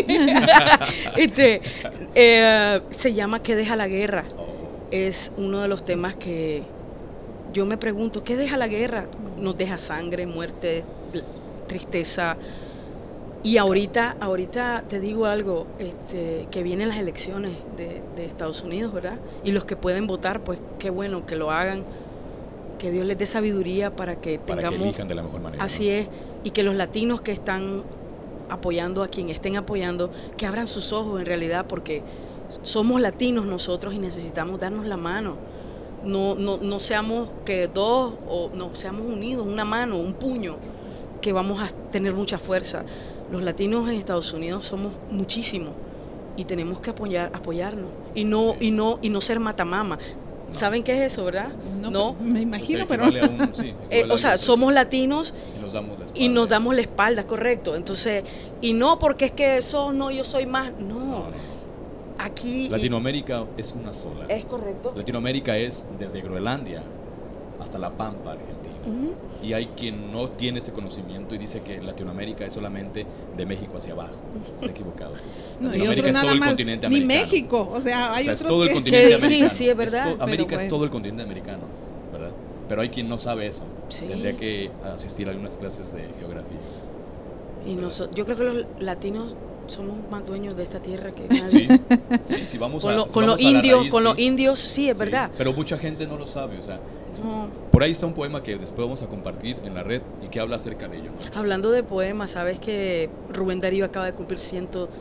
S4: Se llama ¿Qué deja la guerra? Es uno de los temas que yo me pregunto, ¿qué deja la guerra? Nos deja sangre, muerte, tristeza. Y ahorita te digo algo, que vienen las elecciones de Estados Unidos, ¿verdad? Y los que pueden votar, pues qué bueno que lo hagan, que Dios les dé sabiduría para que
S2: Para que elijan de la mejor manera.
S4: Así
S2: ¿no?
S4: es, y que los latinos que están apoyando a quien estén apoyando, que abran sus ojos en realidad, porque somos latinos nosotros y necesitamos darnos la mano. No seamos que dos, o no, seamos unidos, una mano, un puño, que vamos a tener mucha fuerza. Los latinos en Estados Unidos somos muchísimos y tenemos que apoyarnos y no ser matamama. ¿Saben qué es eso, verdad?
S3: No, me imagino, pero
S4: o sea, somos latinos
S2: y nos damos la espalda.
S4: la espalda, correcto. Entonces, y no porque es que yo soy más, no. Aquí
S2: Latinoamérica es una sola.
S4: es correcto.
S2: Latinoamérica es desde Groenlandia hasta La Pampa, Argentina. Y hay quien no tiene ese conocimiento y dice que Latinoamérica es solamente de México hacia abajo. Está equivocado.
S3: No, y
S2: Latinoamérica
S3: otro
S2: es
S3: nada
S2: todo el
S3: más,
S2: continente
S3: ni
S2: americano.
S3: México, o sea, hay
S2: es
S3: otros
S2: todo el
S3: que-
S2: continente
S4: Sí,
S2: americano.
S4: sí, es verdad.
S2: América es
S3: bueno.
S2: todo el continente americano, ¿verdad? Pero hay quien no sabe eso.
S4: Sí.
S2: Tendría que asistir a algunas clases de geografía.
S4: Y yo creo que los latinos somos más dueños de esta tierra que nadie.
S2: Sí, sí, si vamos
S4: Con,
S2: a,
S4: lo-
S2: si
S4: con
S2: vamos
S4: los
S2: a la
S4: indios,
S2: raíz,
S4: con
S2: sí.
S4: los indios, sí, es
S2: Sí,
S4: verdad.
S2: pero mucha gente no lo sabe, o sea,
S4: No.
S2: por ahí está un poema que después vamos a compartir en la red y que habla acerca de ello.
S4: Hablando de poemas, ¿sabes que Rubén Darío acaba de cumplir
S2: Sí,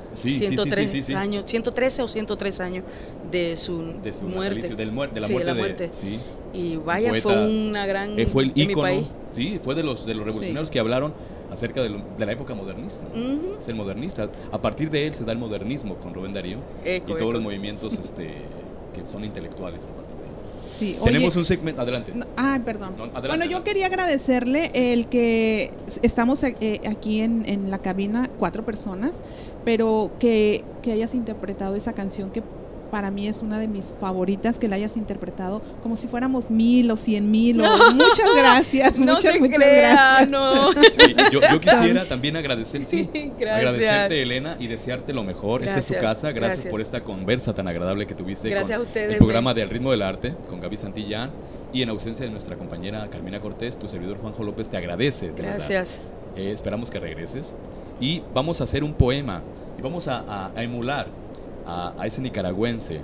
S4: 103
S2: sí.
S4: años, 113 o 103 años de su muerte?
S2: natalicio, de la muerte
S4: Sí, de la
S2: de-
S4: muerte.
S2: sí.
S4: Y vaya,
S2: poeta,
S4: fue una gran
S2: fue el
S4: en mi
S2: ícono,
S4: país.
S2: sí, fue de los revolucionarios que hablaron acerca de la época modernista.
S4: Ujú.
S2: Es el modernista. A partir de él se da el modernismo con Rubén Darío y
S4: Eco,
S2: todos los
S4: eco.
S2: movimientos que son intelectuales. A partir de ahí.
S3: Sí, oye,
S2: Tenemos un segmento, adelante.
S3: Perdón.
S2: No, adelante,
S3: Bueno, yo
S2: adelante.
S3: quería agradecerle el que estamos aquí en la cabina 4 personas, pero que hayas interpretado esa canción que para mí es una de mis favoritas, que la hayas interpretado como si fuéramos 1000 o 100,000 muchas gracias,
S4: No
S3: muchas
S4: te
S3: gracias.
S4: creas, no.
S2: Sí, yo quisiera también agradecer, sí,
S4: Gracias.
S2: agradecerte, Elena, y desearte lo mejor. Esta es tu
S4: Gracias,
S2: casa. Gracias
S4: gracias.
S2: por esta conversa tan agradable que tuviste
S4: Gracias
S2: con
S4: a ustedes,
S2: el programa de Al Ritmo del Arte, con Gaby Santillán. Y en ausencia de nuestra compañera Carmina Cortés, tu servidor Juanjo López te agradece. De
S4: Gracias.
S2: verdad. Esperamos que regreses. Y vamos a hacer un poema. Y vamos a emular a ese nicaragüense,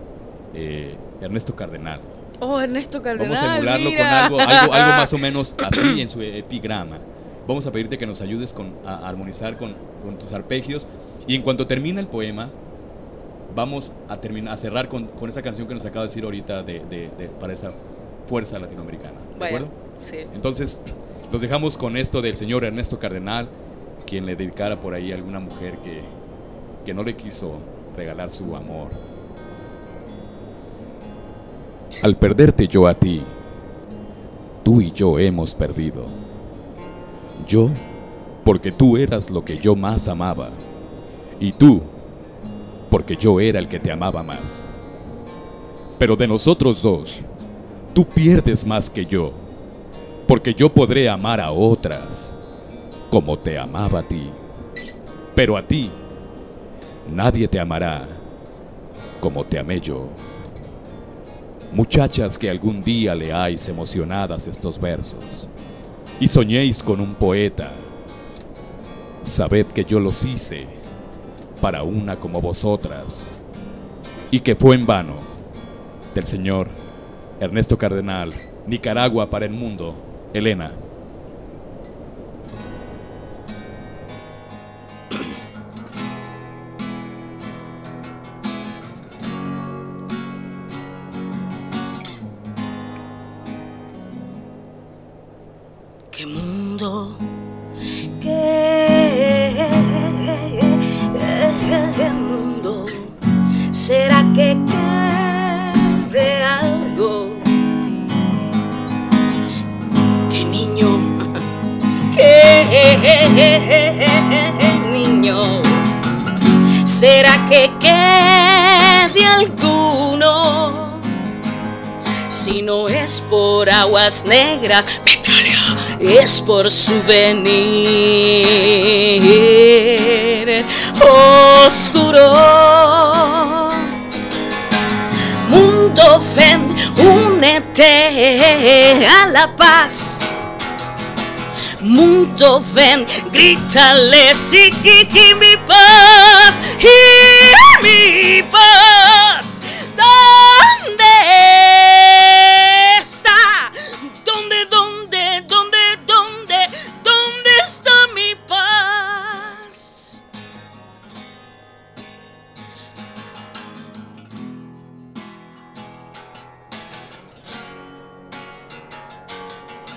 S2: Ernesto Cardenal.
S4: Oh, Ernesto Cardenal,
S2: Vamos a emularlo
S4: mira.
S2: con algo más o menos así en su epigrama. Vamos a pedirte que nos ayudes a armonizar con tus arpegios. Y en cuanto termine el poema, vamos a cerrar con esa canción que nos acaba de decir ahorita para esa fuerza latinoamericana. ¿De
S4: Vaya,
S2: acuerdo?
S4: sí.
S2: Entonces, los dejamos con esto del señor Ernesto Cardenal, quien le dedicara por ahí a alguna mujer que no le quiso regalar su amor. Al perderte yo a ti, tú y yo hemos perdido. Yo, porque tú eras lo que yo más amaba. Y tú, porque yo era el que te amaba más. Pero de nosotros dos, tú pierdes más que yo, porque yo podré amar a otras como te amaba a ti. Pero a ti, nadie te amará como te amé yo. Muchachas que algún día leáis emocionadas estos versos y soñéis con un poeta, sabed que yo los hice para una como vosotras y que fue en vano. Del señor Ernesto Cardenal, Nicaragua para el mundo, Elena.
S4: ¿Qué mundo? ¿Qué mundo? ¿Será que quede algo? ¿Qué niño? ¿Qué niño? ¿Será que quede alguno? Si no es por aguas negras, petróleo, es por souvenir oscuro. Mundo, ven, únete a la paz. Mundo, ven, grítale, sí, mi paz, y mi paz. ¿Dónde está? ¿Dónde está mi paz?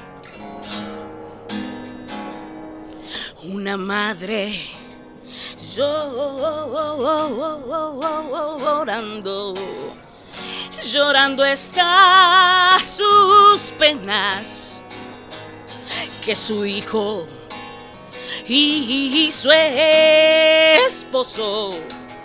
S4: Una madre llorando, llorando está sus penas, que su hijo y su esposo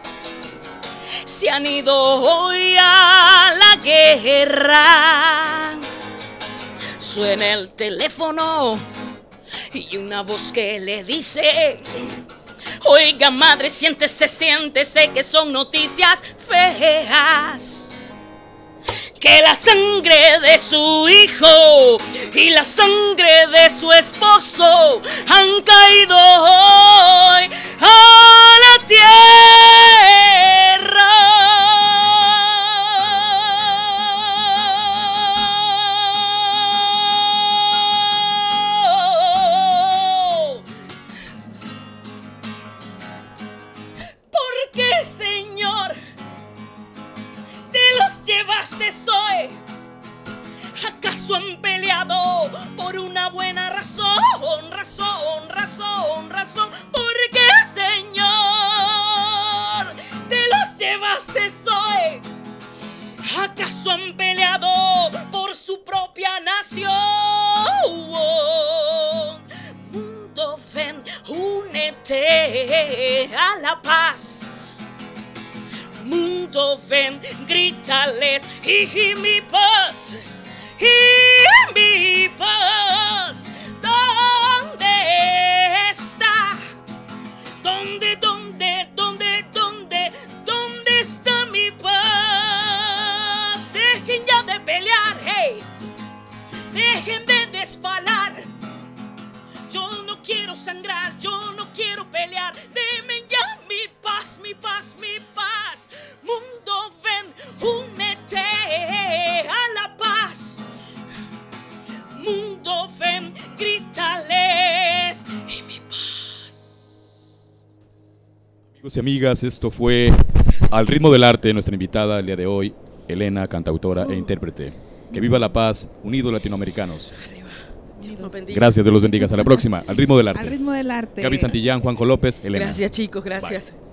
S4: se han ido hoy a la guerra. Suena el teléfono y una voz que le dice: oiga madre, siéntese, que son noticias feas, que la sangre de su hijo y la sangre de su esposo han caído hoy a la tierra. ¿Por qué, Señor, te los llevaste hoy? ¿Acaso han peleado por una buena razón? ¿Por qué, Señor, te los llevaste hoy? ¿Acaso han peleado por su propia nación? Mundo, ven, únete a la paz. Mundo, ven, grítales, y mi paz, ¿dónde está? ¿Dónde está mi paz? Dejen ya de pelear, hey, dejen de desfalar. Yo no quiero sangrar, yo no quiero pelear. Denme ya mi paz, mi paz, mi paz. Mundo, ven, únete a la paz. Mundo, ven, grítales, y mi paz.
S2: Amigos y amigas, esto fue Al ritmo del arte, nuestra invitada el día de hoy, Elena, cantautora e intérprete. Que viva la paz, unidos latinoamericanos.
S4: Dios nos bendiga.
S2: Gracias, Dios los bendiga. Hasta la próxima. Al ritmo del arte.
S3: Al ritmo del arte.
S2: Gaby Santillán, Juanjo López, Elena.
S4: Gracias, chicos, gracias.
S2: Bye.